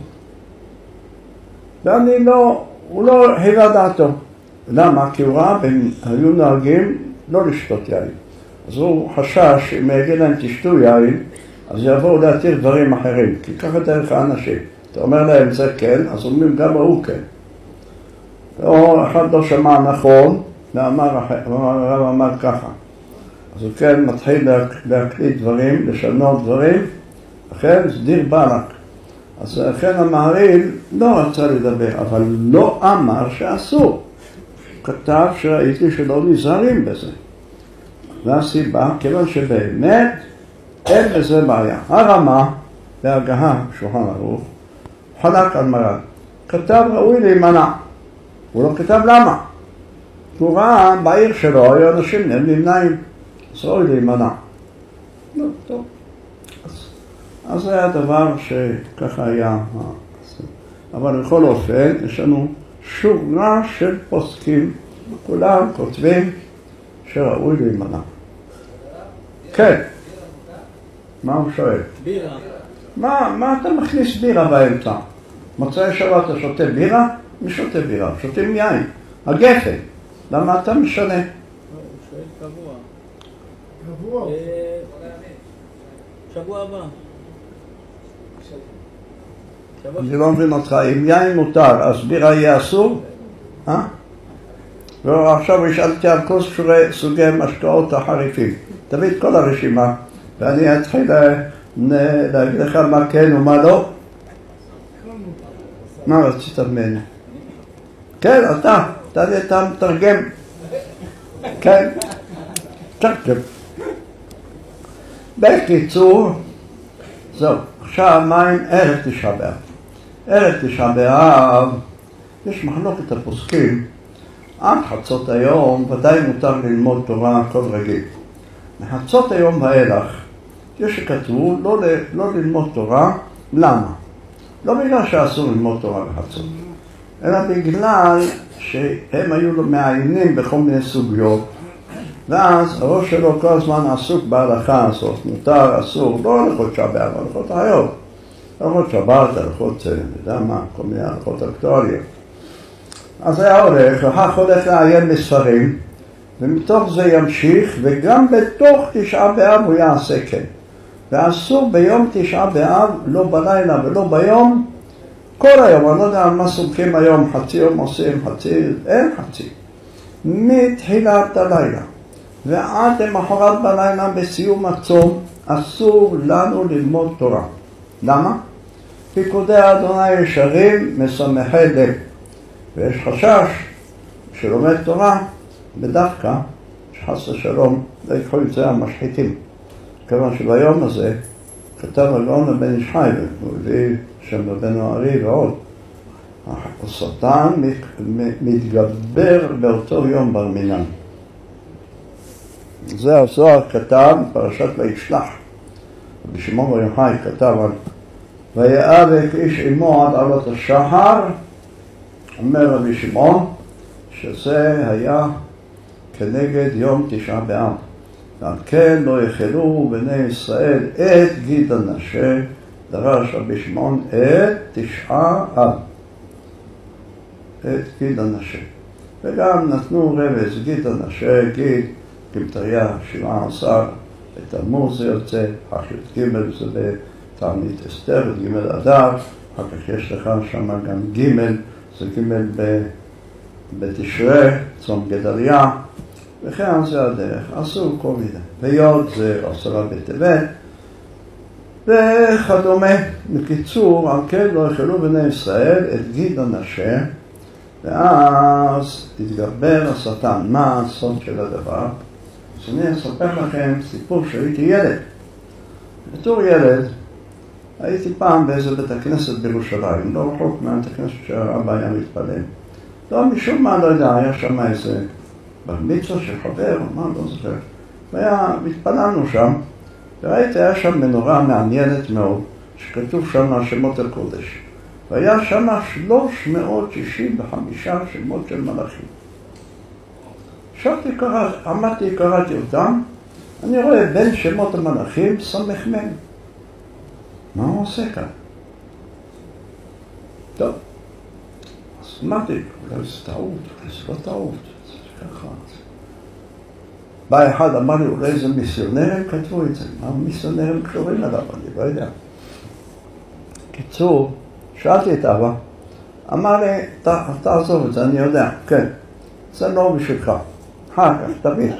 הוא לא היווה דעתו. למה? כי הוא ראה, היו נוהגים לא לשתות יין. אז הוא חשש, אם יגיד להם תשתו יין, אז יבואו להתיר דברים אחרים, כי ככה דרך האנשים. אתה אומר להם זה כן, אז אומרים גם הוא כן. או אחד לא שמע נכון, הרב אמר ככה. אז הוא כן מתחיל להקליט דברים, לשנות דברים, לכן זה דיר בלק. אז לכן המהרי"ל לא רצה לדבר, אבל לא אמר שאסור. כתב שראיתי שלא נזהרים בזה. והסיבה, כיוון שבאמת אין בזה בעיה. הרמה והגהה, שולחן ערוך, חלק על מרן. כתב ראוי להימנע. הוא לא כתב למה. הוא ראה בעיר שלו, היו אנשים נמנעים. אז ראוי להימנע. לא, טוב. אז זה היה דבר שככה היה. אבל בכל אופן, יש לנו שורה של פוסקים, כולם כותבים שראוי להימנע. כן. מה הוא שואל? בירה. מה אתה מכניס בירה באמצע? מוצאי שבת אתה שותה בירה? מי שותה בירה? שותים יין. הגפן. למה אתה משנה? הוא שואל קבוע. קבוע. שבוע הבא. אני לא מבין אותך, אם יין מותר, אז בירה יהיה אסור? ועכשיו השאלתי על כל סוגי משקאות החריפים. תביא את כל הרשימה, ואני אתחיל להגיד לך מה כן ומה לא. מה רצית ממני? כן, אתה מתרגם. כן, תרגם. בקיצור, זהו, עכשיו מה עם ערב תשעה באב? ערב תשעה באב, יש מחלוקת הפוסקים, עד חצות היום ודאי מותר ללמוד תורה כל רגיל. מחצות היום ואילך, יש שכתבו לא ללמוד תורה, למה? לא בגלל שאסור ללמוד תורה בחצות, אלא בגלל שהם היו מעיינים בכל מיני סוגיות, ואז הראש שלו כל הזמן עסוק בהלכה הזאת, מותר, אסור, לא הלכות שבת, הלכות אחרות, הלכות שבת, הלכות, יודע מה, כל מיני הלכות אקטואליות. אז היה הולך לעיין בספרים, ומתוך זה ימשיך, וגם בתוך תשעה באב הוא יעשה כן. ואסור ביום תשעה באב, לא בלילה ולא ביום, כל היום, אני לא יודע על מה סומכים היום, חצי יום עושים, אין חצי. מתחילת הלילה ועד למחרת בלילה בסיום הצום, אסור לנו ללמוד תורה. למה? פיקודי אדוני ישרים משמחי לב. ויש חשש שלומד תורה בדווקא, שחס ושלום, לא יקחו את זה המשחיתים. כיוון שביום הזה כתב הגאון הבן איש חי, הוא הביא שם רבנו הארי ועוד, השטן מתגבר באותו יום בר מינן. זה הזוהר כתב פרשת וישלח. רבי שמעון בר יוחאי כתב על ויאבק איש עמו עד עלות השחר, אומר רבי שמעון שזה היה כנגד יום תשעה באב. ועל כן לא יאכלו בני ישראל את גיד הנשה, דרש רבי שמעון את תשעה באב, את גיד הנשה. וגם נתנו רמז גיד הנשה, גיד גמטריה 17, בתמוז זה יוצא, אחר ג' זה בתענית אסתר, ג' אדר, אחר כך יש לך שם גם ג', זה ג' בתשרי, צום גדליה, וכן זה הדרך, אסור כל מיני. ויוד זה 10 בטבת, וכדומה. בקיצור, על כן לא יאכלו בני ישראל את גיד הנשה, ואז התגבר השטן. מה הסוד של הדבר? אז אני אספר לכם סיפור שהייתי ילד. בתור ילד, הייתי פעם באיזה בית הכנסת בירושלים, לא רחוק מהבית הכנסת שהרבא היה מתפלל. לא, משום מה, לא יודע, היה שם איזה בר מצווה של חבר, או מה, לא זוכר. והתפללנו שם, וראיתי, היה שם מנורה מעניינת מאוד, שכתוב שם שמות אל קודש. והיה שם 365 שמות של מלאכים. עמדתי, קראתי אותם, אני רואה בין שמות המלאכים סמך מן. מה הוא עושה כאן? טוב, אז אמרתי, אולי זה טעות, אולי זה לא טעות, זה ככה. בא אחד, אמר לי, אולי זה מיסיונרים כתבו את זה. מה מיסיונרים קשורים עליו? אני לא יודע. קיצור, שאלתי את אבא, אמר לי, תעזוב את זה, אני יודע, כן, זה לא בשבילך. אחר כך, תבין.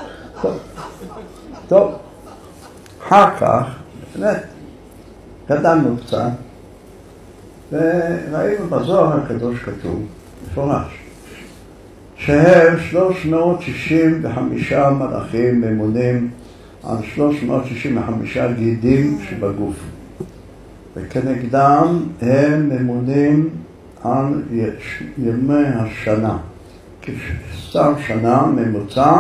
טוב, אחר כך, באמת, גדלנו קצת, וראינו בזוהר הקדוש כתוב, מפורש, שהם 365 מלאכים ממונים על 365 גידים שבגוף. וכנגדם הם ממונים על ימי השנה. כסתם שנה ממוצע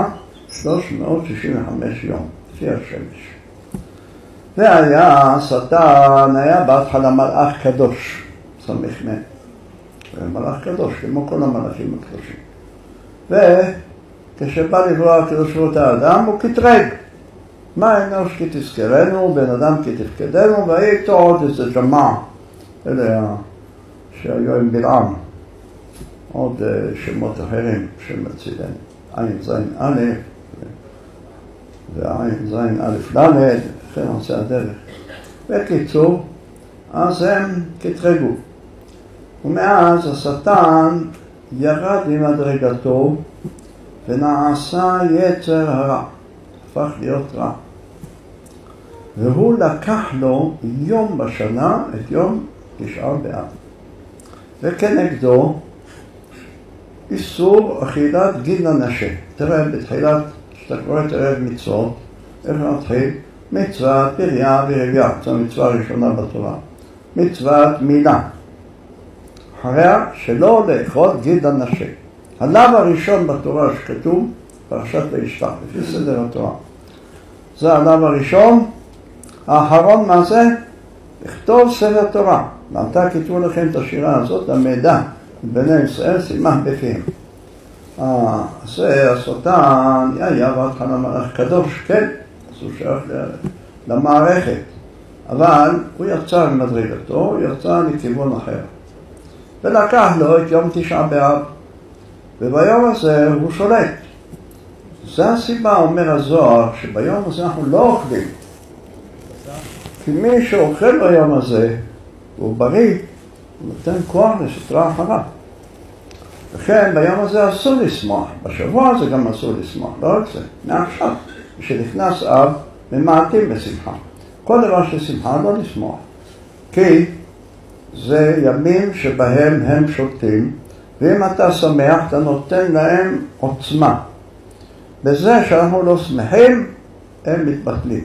365 יום, לפי השמש. והיה השטן, היה בהתחלה מלאך קדוש, סמיך מן. מלאך קדוש, כמו כל המלאכים הקדושים. וכשבא לברוא הקדוש ברוך הוא האדם, הוא קטרג. מה אנוש כי תזכרנו, בן אדם כי תפקדנו, והייתו עוד איזה ג'מע, אלה שהיו עם בלעם, עוד שמות אחרים שמצילנו, עין זין א' ועין זין א' ד', וכן עושה הדרך. בקיצור, אז הם קטרגו. ומאז השטן ירד ממדרגתו ונעשה יצר הרע, הפך להיות רע. והוא לקח לו יום בשנה את יום תשעה באב. וכנגדו איסור אכילת גיד לנשה. תראה, בתחילת, כשאתה קורא תראה מצוות, איך נתחיל? מצוות פריה ורבייה, זו המצווה הראשונה בתורה. מצוות מילה. אחריה שלא לאכול גיד לנשה. הלאו הראשון בתורה שכתוב, פרשת וישלח, לפי סדר התורה. זה הלאו הראשון. האחרון מה זה? לכתוב ספר תורה. ועתה כתבו לכם את השירה הזאת, המידע בני ישראל סימן בפיהם. זה השטן, היה בהתחלה מלאך קדוש, כן, אז הוא שייך למערכת. אבל הוא יצא ממדרגתו, הוא יצא לכיוון אחר. ולקח לו את יום תשעה באב, וביום הזה הוא שולט. זו הסיבה, אומר הזוהר, שביום הזה אנחנו לא אוכלים. כי מי שאוכל ביום הזה, הוא בריא, הוא נותן כוח לסטרה אחריו. וכן, ביום הזה אסור לשמוח. בשבוע הזה גם אסור לשמוח, לא רק זה. מעכשיו, כשנכנס אב, ממעטים בשמחה. כל דבר של שמחה לא לשמוח. כי זה ימים שבהם הם שותים, ואם אתה שמח, אתה נותן להם עוצמה. בזה שאנחנו לא שמחים, הם מתבטלים.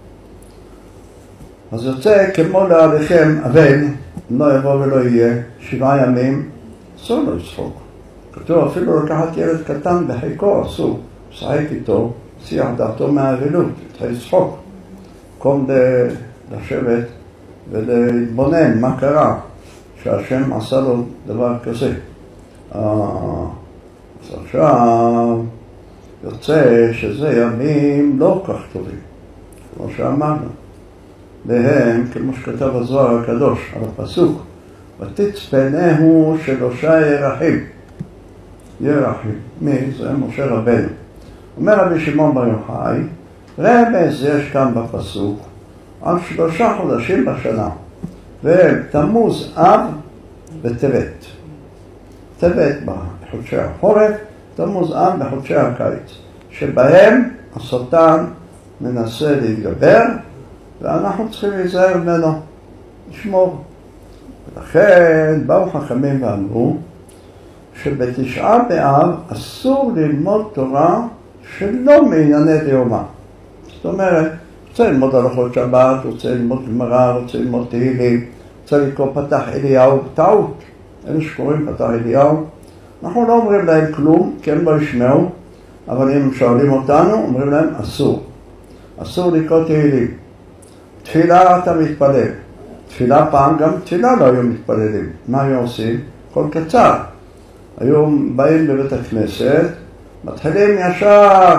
אז יוצא כמו להליכם, אבל לא יבוא ולא יהיה 7 ימים, אסור לו לצחוק. כתוב אפילו לקחת ילד קטן בחיקו, אסור, שחק איתו, שיח דעתו מהאבלות, התחיל לצחוק. קום לשבת ולהתבונן מה קרה, שהשם עשה לו דבר כזה. אז עכשיו יוצא שזה ימים לא כך טובים, כמו שאמרנו. והם, כמו שכתב הזוהר הקדוש על הפסוק, ותצפנהו שלושה ירחים. ירחים, מי? זה משה רבנו. אומר רבי שמעון בר יוחאי, רמז יש כאן בפסוק על 3 חודשים בשנה, והם תמוז אב וטבת. טבת בחודשי החורף, תמוז אב בחודשי הקיץ, שבהם השטן מנסה להתגבר, ואנחנו צריכים להיזהר ממנו, לשמור. ולכן באו חכמים ואמרו שבתשעה באב אסור ללמוד תורה שלא מענייני דיומא. זאת אומרת, רוצה ללמוד הלכות שבת, רוצה ללמוד גמרא, רוצה ללמוד תהילים, רוצה לקרוא פתח אליהו, טעות. אלה שקוראים פתח אליהו, אנחנו לא אומרים להם כלום, כי הם לא ישמעו, אבל אם שואלים אותנו, אומרים להם אסור. אסור לקרוא תהילים. תפילה אתה מתפלל. תפילה פעם גם תפילה לא היו מתפללים. מה היו עושים? כל קצר. היו באים בבית הכנסת, מתחילים ישר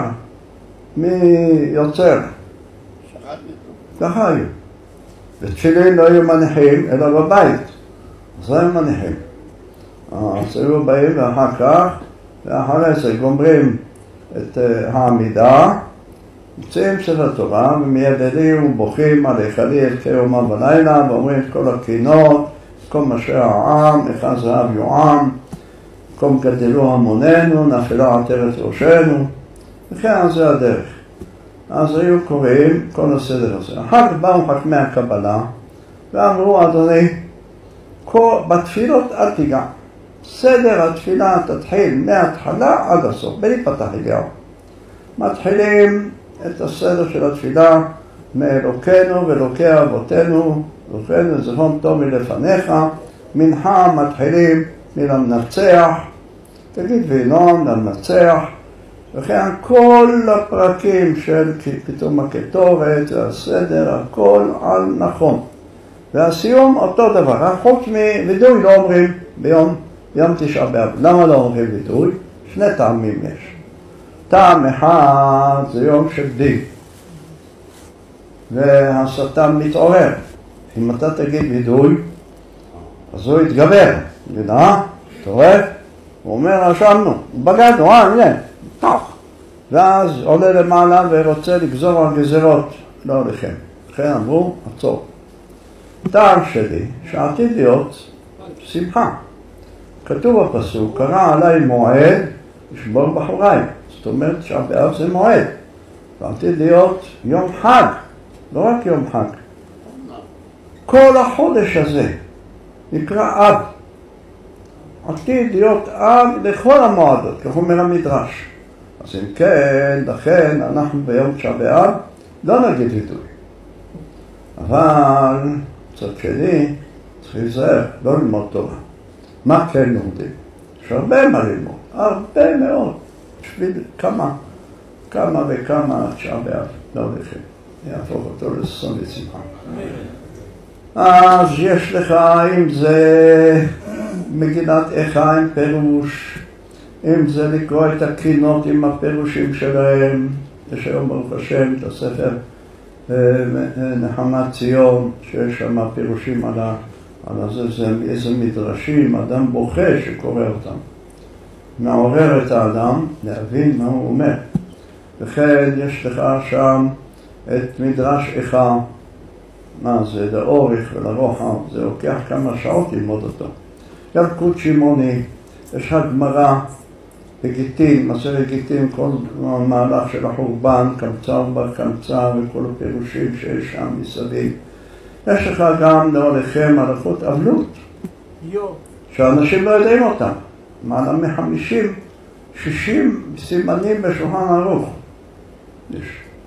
מיוצר. ככה היו. ותפילין לא היו מניחים אלא בבית. אז הם מניחים. אז היו באים ואחר כך, ואחרי זה גומרים את העמידה, מוצאים ספר תורה ומיידדים ובוכים על היכלי אלקי יומם ולילה, ואומרים את כל הקינות, כל משאר העם, אחד זהב יועם, קום גדלו המוננו, נפלה עטרת ראשנו, וכן זה הדרך. אז היו קוראים כל הסדר הזה. אחר כך באו חכמי הקבלה ואמרו, אדוני, בתפילות אל תיגע. סדר התפילה תתחיל מההתחלה עד הסוף, בלי פתח אליהו. מתחילים את הסדר של התפילה מאלוקינו ואלוקי אבותינו, אלוקינו זכרון טוב מלפניך, מנחה מתחילים מלמנצח, תגיד וינון, למנצח, וכן כל הפרקים של פתאום הקטורת והסדר, הכל על נכון. והסיום אותו דבר, חוץ מוידוי לא אומרים ביום תשעה באב. למה לא אומרים וידוי? 2 טעמים יש. טעם אחד זה יום של דין, והשטן מתעורר. אם אתה תגיד וידוי, אז הוא יתגבר. גדעה, תורף, הוא אומר, רשמנו, בגדנו, הנה, תוך. ואז עולה למעלה ורוצה לגזור על גזירות, לא לכם. לכן אמרו, עצור. טעם שלי, שעתיד להיות שמחה. כתוב בפסוק, קרא עליי מועד, לשבור בחוריי. זאת אומרת שהבאב זה מועד. ועתיד להיות יום חג, לא רק יום חג. כל החודש הזה נקרא אב. עתיד להיות אב לכל המועדות, כך אומר המדרש. אז אם כן, לכן אנחנו ביום תשעה באב לא נגיד וידוי. אבל מצד שני, צריך להיזהר, לא ללמוד תורה. מה כן לומדים? יש הרבה מה ללמוד, הרבה מאוד. בשביל כמה וכמה תשעה באב לא הולכים. יהפוך אותו לששון ושמחה. אז יש לך, אם זה מגילת איכה עם פירוש, אם זה לקרוא את הקינות עם הפירושים שלהם, יש היום ברוך השם את הספר נחמת ציון, שיש שם פירושים על איזה מדרשים, אדם בוכה שקורא אותם. מעורר את האדם להבין מה הוא אומר. וכן יש לך שם את מדרש איכה, מה זה, לאורך ולרוחב, זה לוקח כמה שעות ללמוד אותו. ילקוט שמעוני, יש הגמרא בגיטין, מסר גיטין, כל המהלך של החורבן, קמצא ובר קמצא וכל הפירושים שיש שם מסביב. יש לך גם להוליכם הלכות אבלות, שאנשים לא יודעים אותם. מעלה מ-50-60 סימנים בשולחן ערוך. יש.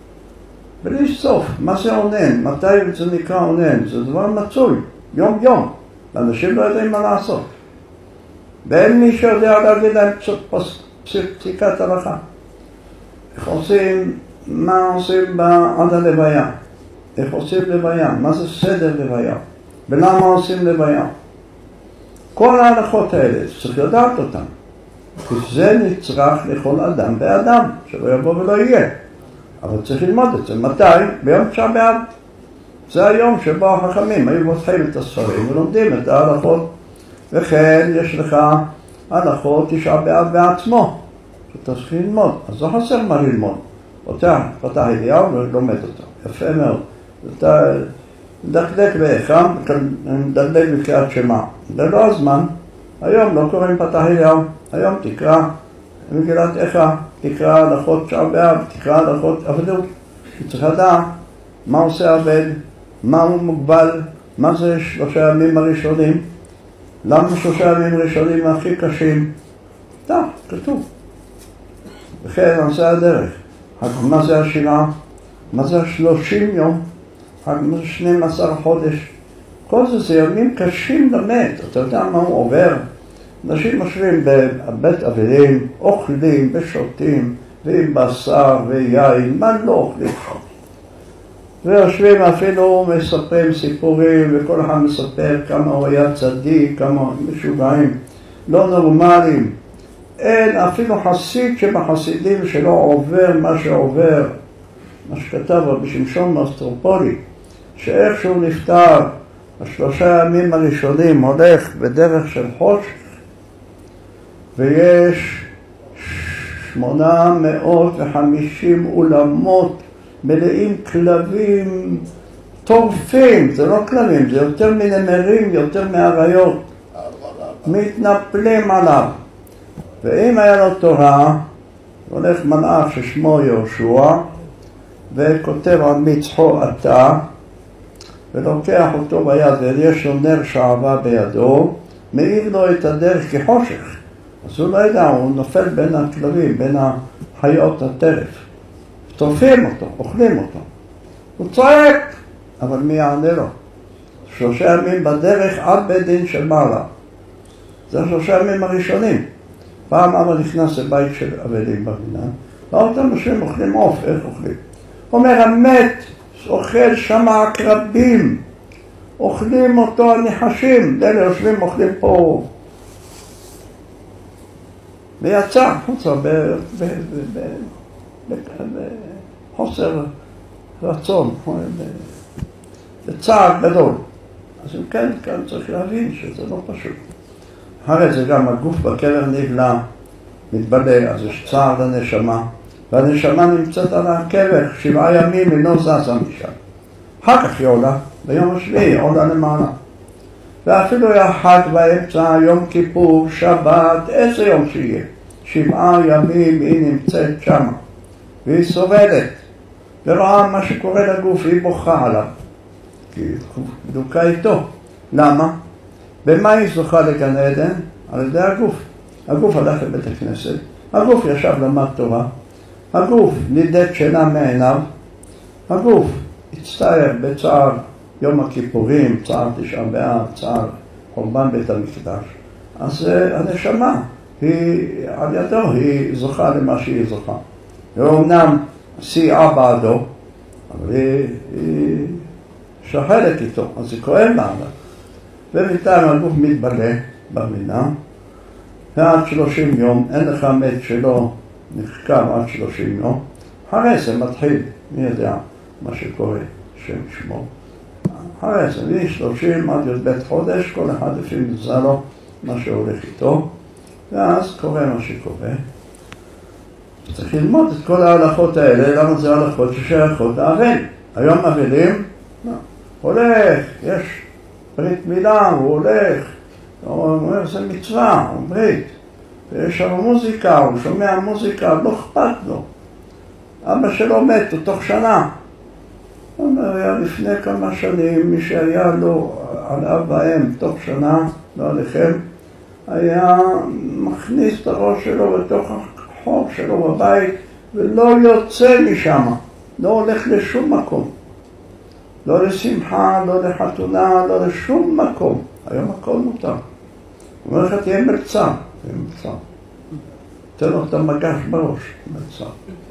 בלי סוף, מה זה עונן? מתי זה נקרא עונן? זה דבר מצוי, יום יום. אנשים לא יודעים מה לעשות. ואין מי שיודע להגיד להם פסיקת הלכה. איך עושים, מה עושים עד הלוויה? איך עושים לוויה? מה זה סדר לוויה? ולמה עושים לוויה? כל ההלכות האלה, צריך לדעת אותן. כי זה נצרך לכל אדם ואדם, שלא יבוא ולא יהיה. אבל צריך ללמוד את זה. מתי? ביום תשעה באב. זה היום שבו החכמים היו מותחים את הספרים ולומדים את ההלכות. וכן יש לך הלכות תשעה באב בעצמו, שאתה צריך ללמוד. אז לא חסר מה ללמוד. פתח אליהו ולומד אותו. יפה מאוד. אתה מדקדק באיכה, מדקדק בקריאת שמע. זה לא הזמן. היום לא קוראים פתח אליהו. היום תקרא מגילת איכה, תקרא הלכות תשעה באב, תקרא הלכות אבלות. צריך לדעת מה עושה עבד, מה הוא מוגבל, מה זה 3 ימים הראשונים, למה 3 ימים הראשונים הכי קשים. טוב, כתוב. וכן, נעשה הדרך. מה זה השבעה? מה זה 30 יום? מה זה 12 חודש? כל זה ימים קשים למת. אתה יודע מה הוא עובר? אנשים משווים בבית אבלים, אוכלים ושותים, ועם בשר ויין, מה לא אוכלים שם? ויושבים אפילו מספרים סיפורים, וכל אחד מספר כמה הוא היה צדיק, כמה משוגעים, לא נורמליים. אין אפילו חסיד שבחסידים שלא עובר מה שעובר, מה שכתב רבי שמשון מאוסטרופולי, שאיך שהוא נפטר, 3 ימים הראשונים הולך בדרך של חושך, ויש 850 אולמות מלאים כלבים טורפים, זה לא כלבים, זה יותר מנמרים, יותר מאריות, מתנפלים עליו. ואם היה לו תורה, הולך מלאך ששמו יהושע, וכותב על מצחו אתה, ולוקח אותו ביד, ויש לו נר שעבה בידו, מאיר לו את הדרך כחושך. אז הוא לא יודע, הוא נופל בין הכלבים, בין החיות הטרף. טורפים אותו, אוכלים אותו. הוא צועק, אבל מי יענה לו? 3 ימים בדרך עד בית דין של מעלה. זה 3 ימים הראשונים. פעם אבא נכנס לבית של אבלים בבינה, ואותם אנשים אוכלים עוף, איך אוכלים? הוא אומר, המת אוכל שם עקרבים, אוכלים אותו הנחשים, אלה יושבים אוכלים פה. ויצא חוצה בחוסר רצון, בצער גדול. אז אם כן, כאן צריך להבין שזה לא פשוט. אחרי זה גם הגוף בקבר נבלע, מתבלע, אז יש צער לנשמה, והנשמה נמצאת על הקבר 7 ימים, היא לא זזה משם. אחר כך היא עולה, ביום השביעי עולה למעלה. ואפילו היה חג באמצע, יום כיפור, שבת, איזה יום שיהיה. 7 ימים היא נמצאת שם, והיא סובלת, ורואה מה שקורה לגוף, היא בוכה עליו, כי היא דוקה איתו. למה? במה היא זוכה לגן עדן? על ידי הגוף. הגוף הלך לבית הכנסת, הגוף ישב למד תורה, הגוף נידד שינה מעיניו, הגוף הצטער בצער יום הכיפורים, צער תשעה באב, צער חורבן בית המקדש. אז הנשמה, על ידו היא זוכה למה שהיא זוכה. ואומנם סייעה בעדו, אבל היא שוחלת איתו, אז זה כהן בעדה. ובינתיים הגוף מתבלה במינה, ועד 30 יום, אין לך מת שלא נחקר עד 30 יום, אחרי זה מתחיל, מי יודע מה שקורה, שם שמו. אחרי זה, מ-30 עד י"ב חודש, כל אחד לפי מזלו מה שהולך איתו, ואז קורה מה שקורה. צריך ללמוד את כל ההלכות האלה, למה זה הלכות ששייכות לאבל. היום אבלים, הולך, יש ברית מילה, הוא הולך, הוא אומר, זה מצווה, הוא ברית. ויש שם מוזיקה, הוא שומע מוזיקה, לא אכפת לו. אבא שלו מת, תוך שנה. הוא אומר, היה לפני כמה שנים, מי שהיה לו על אב ואם, תוך שנה, לא עליכם, היה מכניס את הראש שלו בתוך החור שלו בבית, ולא יוצא משם, לא הולך לשום מקום. לא לשמחה, לא לחתונה, לא לשום מקום. היום הכל מותר. הוא אומר לך, תהיה מלצר. תהיה מלצר. תן לו את המגש בראש, מלצר.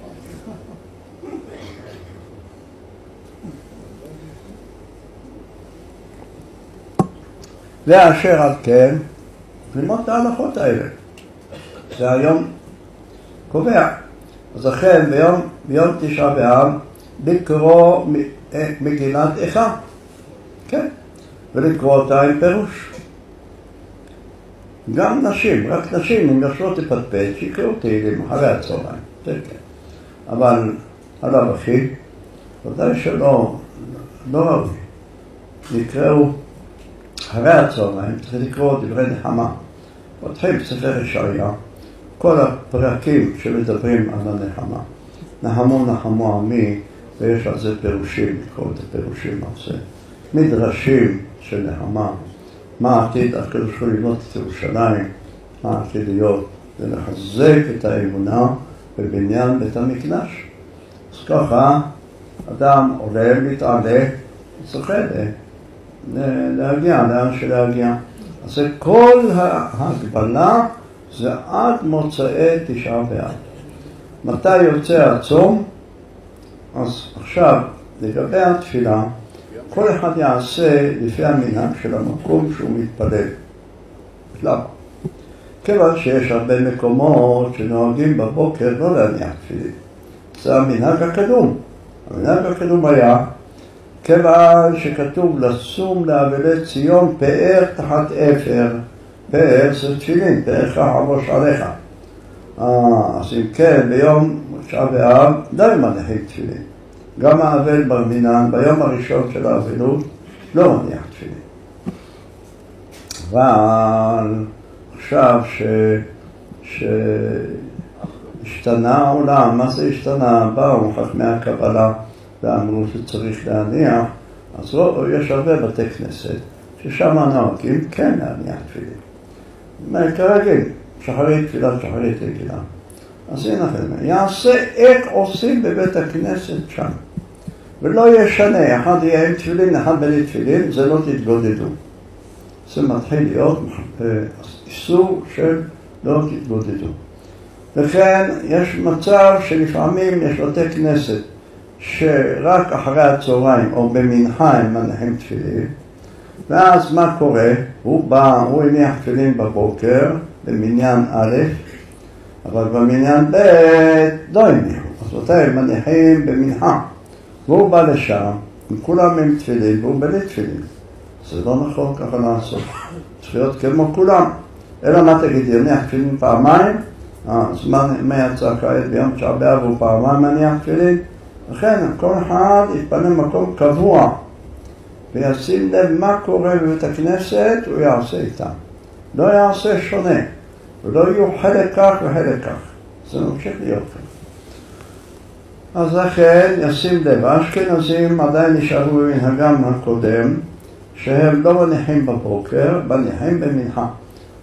ואשר על כן, ללמוד את ההלכות האלה. זה היום קובע. אז לכן ביום תשעה באב, לקרוא מגילת איכה, כן, ולקרוא אותה עם פירוש. גם נשים, רק נשים, אם יושבות לפטפט, שיקראו תהילים אחרי הצהריים, זה כן. אבל עליו אחי, ודאי שלא, לא ראוי. נקראו אחרי הצהריים, צריך לקרוא דברי נחמה. פותחים ספר ישעיה, כל הפרקים שמדברים על הנחמה. נחמו נחמו עמי, ויש על זה פירושים, לקרוא את הפירושים על זה. מדרשים של נחמה, מה עתיד הקדוש ברוך הוא לבנות את ירושלים, מה עתיד להיות, ולחזק את האמונה בבניין בית המקדש. אז ככה, אדם עולה, מתעלה, צריך להגיע, לאן שלהגיע. אז כל ההגבלה זה עד מוצאי תשעה באב. מתי יוצא הצום? אז עכשיו, לגבי התפילה, כל אחד יעשה לפי המנהג של המקום שהוא מתפלל. למה? כיוון שיש הרבה מקומות שנוהגים בבוקר לא להניח תפילין. זה המנהג הקדום. המנהג הקדום היה, כיוון שכתוב לשום לאבלי ציון פאר תחת אפר. פאר זה תפילין, פארך עבוש עליך. אז אם כן, ביום תשעה באב, די מניחים תפילין. גם האבל בר מינן, ביום הראשון של האבלות, לא מניח תפילין. אבל עכשיו שהשתנה העולם, מה זה השתנה? באו חכמי הקבלה ואמרו שצריך להניח, אז לא, יש הרבה בתי כנסת ששם נוהגים כן להניח תפילין. כרגיל, שחרית תפילת שחרית רגילה. אז הנה לכם, יעשה איך עושים בבית הכנסת שם. ולא ישנה, אחד יהיה עם תפילין, אחד בלי תפילין, זה לא תתגודדו. זה מתחיל להיות איסור של לא תתגודדו. וכן, יש מצב שלפעמים יש בתי כנסת שרק אחרי הצהריים או במנחה הם מניחים תפילין, ואז מה קורה? הוא בא, הוא הניח תפילין בבוקר במניין א', אבל במניין ב' לא הניחו. אז אותה הם מניחים במנחה. והוא בא לשם, וכולם עם תפילין, והוא בלי תפילין. זה לא נכון ככה לעשות. צריך להיות כמו כולם. אלא מה תגיד, יניח תפילין פעמיים? אז מה יצא כעת ביום תשעה באב הוא פעמיים מניח תפילין? לכן, כל אחד יתפנה מקום קבוע, וישים לב מה קורה בבית הכנסת, הוא יעשה איתם. לא יעשה שונה, ולא יהיו חלק כך וחלק כך. זה ממשיך להיות כך. אז לכן, ישים לב, האשכנזים עדיין נשארו במנהגם הקודם, שהם לא מניחים בבוקר, מניחים במנחה.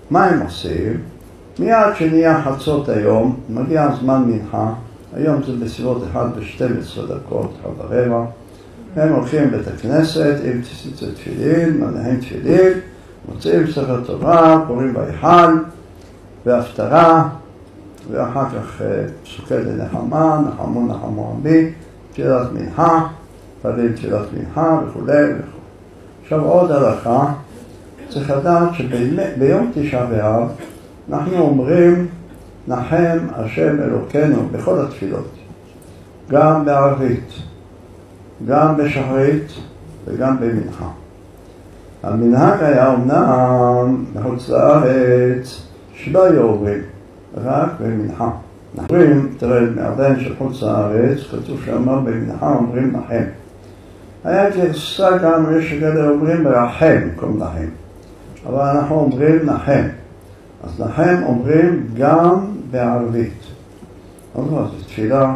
מה הם עושים? מיד שנהיה חצות היום, מגיע הזמן מנחה, היום זה בסביבות 1:12, 1:15, הם הולכים לבית הכנסת עם ציצית תפילין, מנהים תפילין, מוצאים ספר תורה, קוראים בהיכל, והפטרה, ואחר כך פסוקי לנחמה, נחמו נחמו עמי, תפילת מנחה, פעלים תפילת מנחה וכו' וכו'. עכשיו עוד הלכה, צריך לדעת שביום תשעה באב אנחנו אומרים נחם השם אלוקינו בכל התפילות, גם בערבית, גם בשחרית וגם במנחה. המנהג היה אומנם מחוץ לארץ שלא היו אומרים, רק במנחה. אומרים, תראה, מעדיין של חוץ לארץ, כתוב שאמר במנחה אומרים נחם. היה גרסה גם, יש כאלה אומרים רחם במקום נחם, אבל אנחנו אומרים נחם. אז נחם אומרים גם בערבית. זו תפילה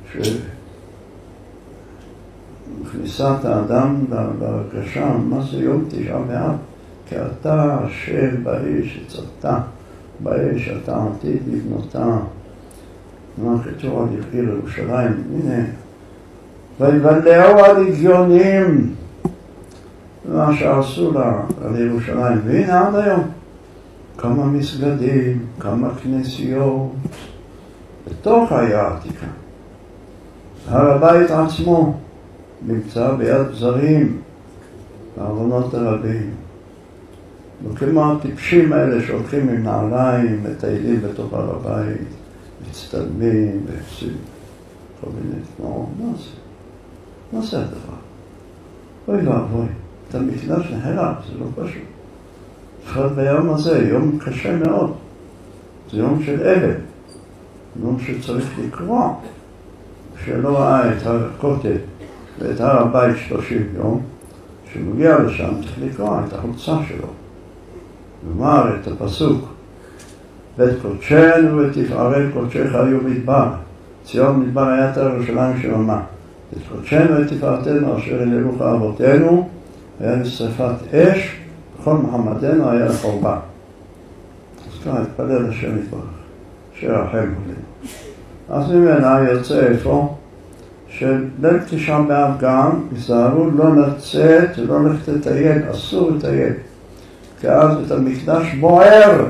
שמכניסה האדם בהרגשה, מה זה יום תשעה באב? כי אתה אשר באש יצרת, באש אתה עתיד לבנותה. מה כתוב על עיר ירושלים? הנה, ויבלעו הלגיונים, מה שעשו על ירושלים, והנה עד היום. כמה מסגדים, כמה כנסיות, בתוך העיר העתיקה. הר הבית עצמו נמצא ביד זרים, בעוונות הרבים. וכמו הטיפשים האלה שהולכים עם נעליים, מטיילים בתוך הר הבית, מצטלמים ועושים כל מיני תנועות. מה זה? מה זה הדבר? אוי ואבוי, את המקדש נהרג, זה לא פשוט. לפחות ביום הזה, יום קשה מאוד. זה יום של אבל, יום שצריך לקרוא. שלא ראה את הכותל ואת הר הבית 30 יום, שמגיע לשם צריך לקרוא את החולצה שלו. ואמר את הפסוק, בית קודשנו ותפארת קודשך היו מדבר. ציון מדבר היה תל ירושלים שממה. בית קודשנו ותפארתנו אשר אלוהיך אבותינו, היה לשרפת אש, בכל מחמדנו היה לחורבה. אז כאן התפלל השם יתברך, שירחם עלינו. אז ממנה יוצא איפה? שליל תשעה באב גם, יזהרו לא לצאת, לא ללכת לטייל, אסור לטייל. כי אז את המקדש בוער,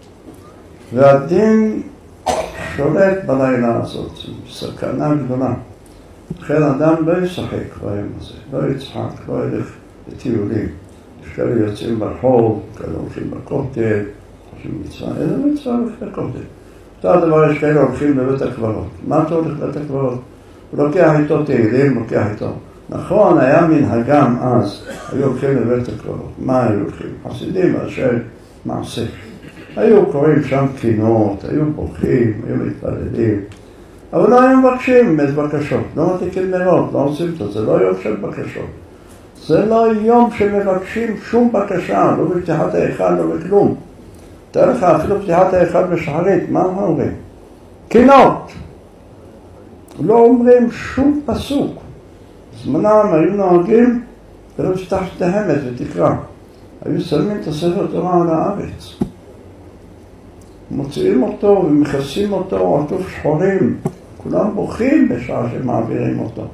והדין שולט בלילה הזאת, סכנה גדולה. לכן אדם לא ישחק ביום הזה, לא יצחק, לא ילך לטיולים. יש כאלה יוצאים ברחוב, כאלה הולכים בכותל, הולכים מצווה, איזה מצווה הולך לכותל. אותו הדבר יש כאלה הולכים לבית הקברות. מה אתה הולך לבית הקברות? הוא לוקח איתו תהילים, לוקח איתו. נכון, היה מנהגם אז, היו הולכים לבית הקברות. מה היו הולכים? חסידים אשר מעשה. היו קוראים שם קינות, היו בוכים, היו מתפללים. אבל לא היו מבקשים את בקשות, לא מתיקים נרות, לא עושים את זה, לא יום של בקשות. זה לא יום שמבקשים שום בקשה, לא בפתיחת ההיכל, לא בכלום. תראה לך, אפילו פתיחת ההיכל בשחרית, מה אנחנו אומרים? קינות. לא אומרים שום פסוק. זמנם היו נוהגים, ולא תפתח את ההמת ותקרא. היו שמים את הספר תורה על הארץ. מוציאים אותו ומכסים אותו, עטוף שחורים. כולם בוכים בשעה שמעבירים אותו.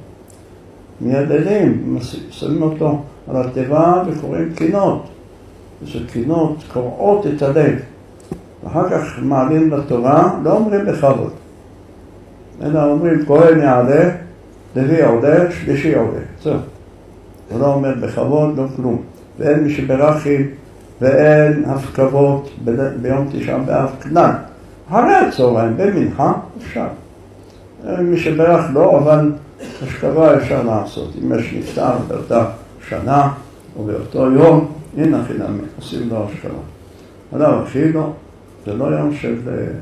מיידלים, שמים אותו על התיבה וקוראים קינות. וזה קינות קוראות את הלב. ואחר כך מעלים לתורה, לא אומרים בכבוד. אלא אומרים כהן יעלה, לוי עולה, שלישי עולה. זהו. הוא לא אומר בכבוד, לא כלום. ואין מי שברכי ואין הפקבות ביום תשעה באב כלל. אחרי הצהריים, במנחה, אפשר. מי שברך לא, אבל השכבה אפשר לעשות. אם יש נפטר באותה שנה או באותו יום, הנה חינמי, עושים לו השכבה. אבל אפילו, זה לא יום של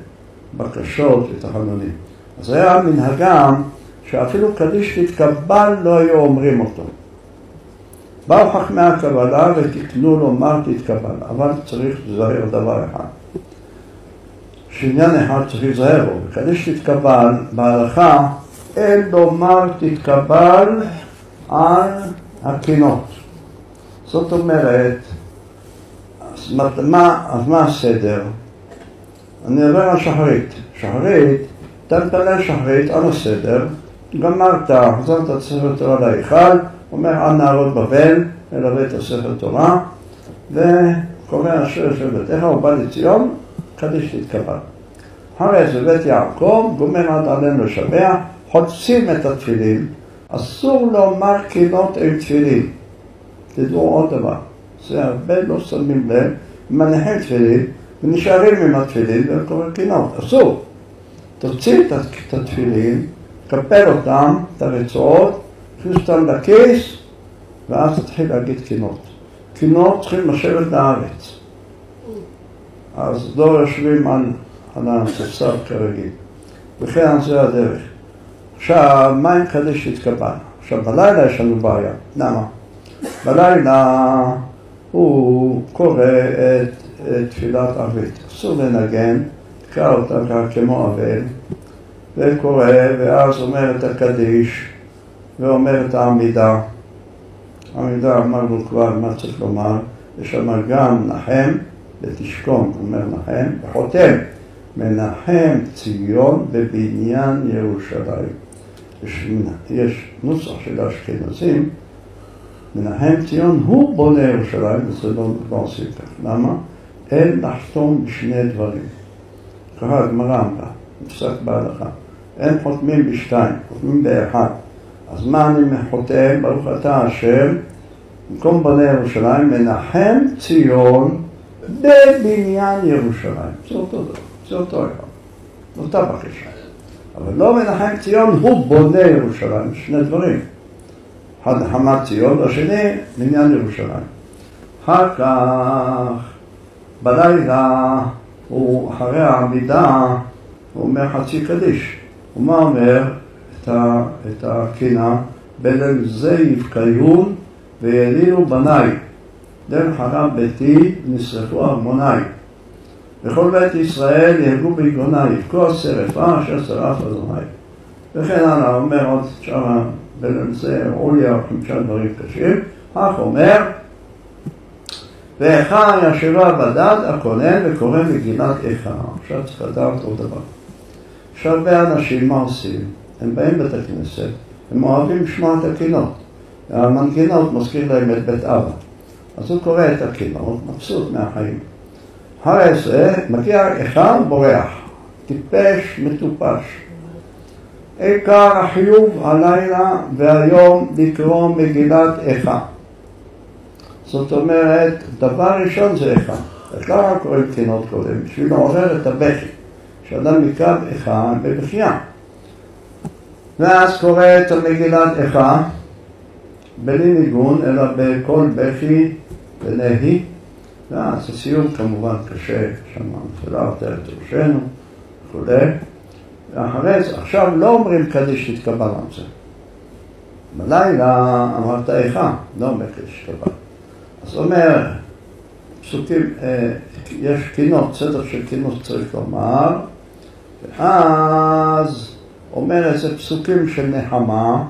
בקשות ותחנונים. אז היה מנהגם שאפילו קדיש תתקבל לא היו אומרים אותו. באו חכמי הקבלה ותקנו לומר תתקבל, אבל צריך לזהר דבר אחד. שעניין אחד צריך לזהר בו, וקדיש תתקבל בהלכה אין לומר תתקבל על הקינות. זאת אומרת, אז מה הסדר? אני עובר על שחרית. שחרית, אתה מתפלל שחרית על הסדר, גמרת, חזרת את ספר תורה להיכל, אומר על נערות בבל, מלווה את הספר תורה, וקורא אשר של ביתך ובא לציון, קדיש תתקבל. אחרי זה בית יעקב, גומר עד עלינו לשבח, חוצים את התפילין, אסור לומר קינות עם תפילין. תדעו עוד דבר, זה הרבה לא שמים לב, מניחים תפילין, ונשארים עם התפילין וקוראים קינות, אסור. תוציא את התפילין, קפל אותם, את הרצועות, תכניס אותם לכיס, ואז תתחיל להגיד קינות. קינות צריכים לשבת לארץ. אז לא יושבים על הספסל כרגיל. וכן זה הדרך. עכשיו, מה עם קדיש התקבל? עכשיו, בלילה יש לנו בעיה. למה? בלילה הוא קורא את תפילת ערבית. אסור לנגן, תקרא אותה כמו אבל, וקורא, ואז אומר את הקדיש, ואומר את העמידה. העמידה אמרנו כבר מה צריך לומר, יש שם גם נחם ותשכון, אומר נחם, וחותם, מנחם ציון בבניין ירושלים. יש נוסח של האשכנזים, מנחם ציון הוא בונה ירושלים, וזה לא עושים כך. למה? אין לחתום בשני דברים. ככה הגמרא אמרה, נפסק בהלכה. אין חותמים בשתיים, חותמים באחד. אז מה אני חותם? ברוך אתה השם, במקום בונה ירושלים, מנחם ציון בבניין ירושלים. זה אותו דבר, זה אותו אחד. זה אותה בקשה. אבל לא מנחם ציון, הוא בונה ירושלים. שני דברים. אחד נחמת ציון, והשני בניין ירושלים. אחר כך, בלילה, הוא אחרי העמידה, הוא אומר חצי קדיש. ומה אומר את הקינה? בליל זה יבקיון וילינו בניי. דרך חרב ביתי נשרפו ארמוניי. וכל בית ישראל יהרגו ביגוניי, יבכו שרפה אשר שרף אדוני. וכן הלאה, אומר עוד שמה בליל זה, עוליה וחמישה דברים קשים. אך אומר, ואיכה ישבה בדד הכונן וקורא מגילת איכה. עכשיו צריך לדעת עוד דבר. עכשיו הרבה אנשים מה עושים? הם באים בית הכנסת, הם אוהבים לשמוע את הקינות. המנגינות מזכיר להם את בית אבא. אז הוא קורא את הקינות, מבסוט מהחיים. אחרי זה מגיע אחד בורח, טיפש מטופש. עיקר החיוב הלילה והיום לקרוא מגילת איכה. זאת אומרת, דבר ראשון זה איכה. עיקר קוראים קינות קודם, בשביל לעורר את הבכי. שאדם יקרא איכה בבכייה. ואז קורא את המגילת איכה, בלי ניגון, אלא בקול בכי ונהי. ואז הסיום כמובן קשה, שמענו תפילה עטרת ראשנו וכו'. ואחרי זה, עכשיו לא אומרים קדיש תתקבל על זה. בלילה אמרת איכה, לא אומר קדיש תתקבל. אז אומר, פסוקים, יש קינות, סדר של קינות צריך לומר, ואז אומר איזה פסוקים של נחמה,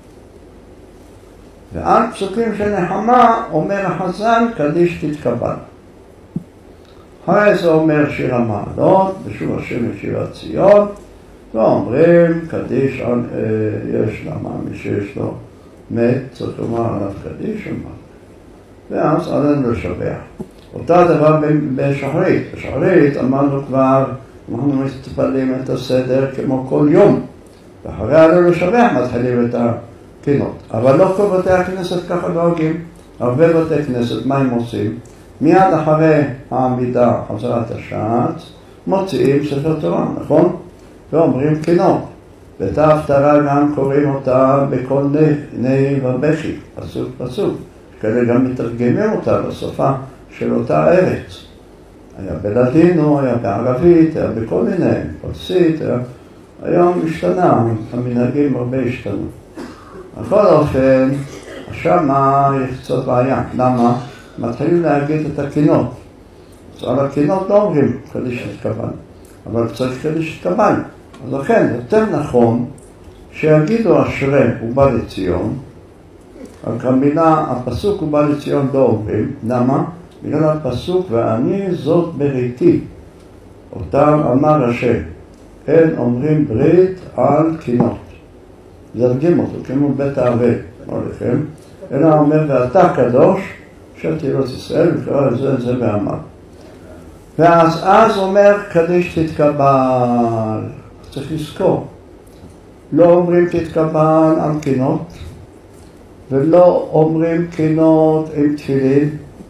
ועל פסוקים של נחמה אומר החזן קדיש תתקבל. אחרי זה אומר שיר המעלות, בשוב השם ישיבת ציון, ואומרים קדיש, יש למה מי שיש לו מת, זאת אומרת עליו קדיש אמר. ואז עלינו לשבח. אותה דבר בשחרית. בשחרית אמרנו כבר, אנחנו מתפללים את הסדר כמו כל יום. ואחרי עלינו לשבח מתחילים את הקינות. אבל לא כל בתי הכנסת ככה דואגים. הרבה בתי כנסת, מה הם עושים? מיד אחרי העמידה, חזרת השעת, מוציאים ספר תורה, נכון? ואומרים קינות. ואת ההפטרה גם קוראים אותה בכל נהי ובכי, פסוק פסוק. כאלה גם מתרגמים אותה בשפה של אותה ארץ. היה בלדינו, היה בערבית, היה בכל מיני, פרסית, היום השתנה, המנהגים הרבה השתנו. בכל אופן, שמה יש קצת בעיה. למה? מתחילים להגיד את הקינות. אז על הקינות לא אומרים קדיש תתקבל, אבל צריך קדיש תתקבל. אז לכן, יותר נכון שיגידו אשרי ובא לציון, רק המילה, הפסוק ובא לציון לא אומרים. למה? בגלל הפסוק, ואני זאת בריתי, אותם אמר השם, אין אומרים ברית על קינות. זרגים אותו, כמו בית האבל, עליכם, אלא אומר, ואתה קדוש, שתי ארץ ישראל, וקרא זה ואמר. ואז אומר, קדיש תתקבל. צריך לזכור. לא אומרים תתקבל על קינות, ולא אומרים קינות עם תפילין,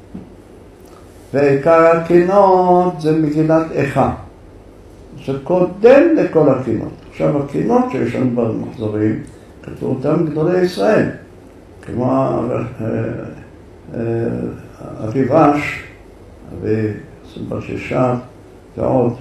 ועיקר הקינות זה מגילת איכה. זה קודם לכל הקינות. עכשיו הקינות שיש לנו במחזורים, כתוב אותם גדולי ישראל, כמו הריבש, וסמבר ששת, ועוד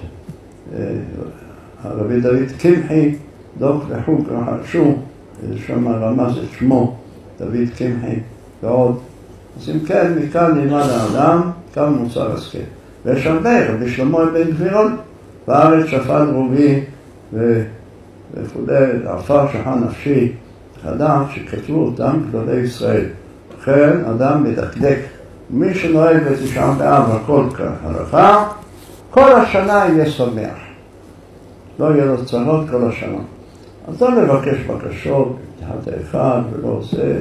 הרבי דוד קמחי, דוק לחוק רחשו, שם רמז את שמו, דוד קמחי, ועוד. אז אם כן, מכאן נלמד האדם, כאן מוצר השכל. ויש הרבה, רבי שלמה בן גבירון, בארץ שפט רובי וכולי, עפר שחה נפשי, חדש שכתבו אותם גדולי ישראל. לכן אדם מדקדק, מי שנוהג בתשעה באב הכל כהלכה, כל השנה יהיה שמח. לא יהיה לו צרות כל השנה. אז לא לבקש בקשות, תחת האחד ולא עושה,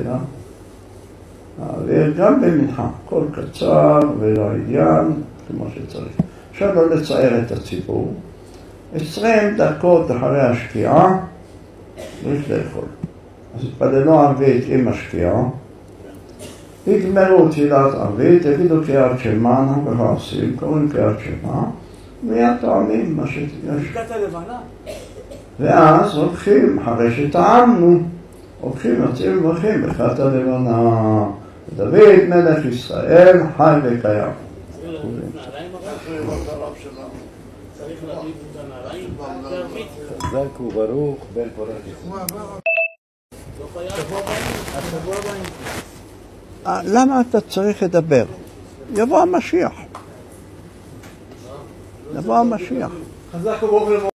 וגם במנחה, כל קצר ולא עניין, כמו שצריך. אפשר לא לצייר את הציבור. 20 דקות אחרי השקיעה, יש לאכול. אז התפללו ערבית עם השקיעה, יגמרו תפילת ערבית, יגידו קריאת שמע, וכך עושים, קוראים קריאת שמע, מיד טועמים מה שיש. ואז הולכים, אחרי שטעמנו, הולכים, יוצאים וברכים ברכת הלבנה. דוד מלך ישראל חי וקיים. צריך להדליק את הנעליים, חזק וברוך בן פורת ישראל. למה אתה צריך לדבר? יבוא המשיח. יבוא המשיח. חזק וברוך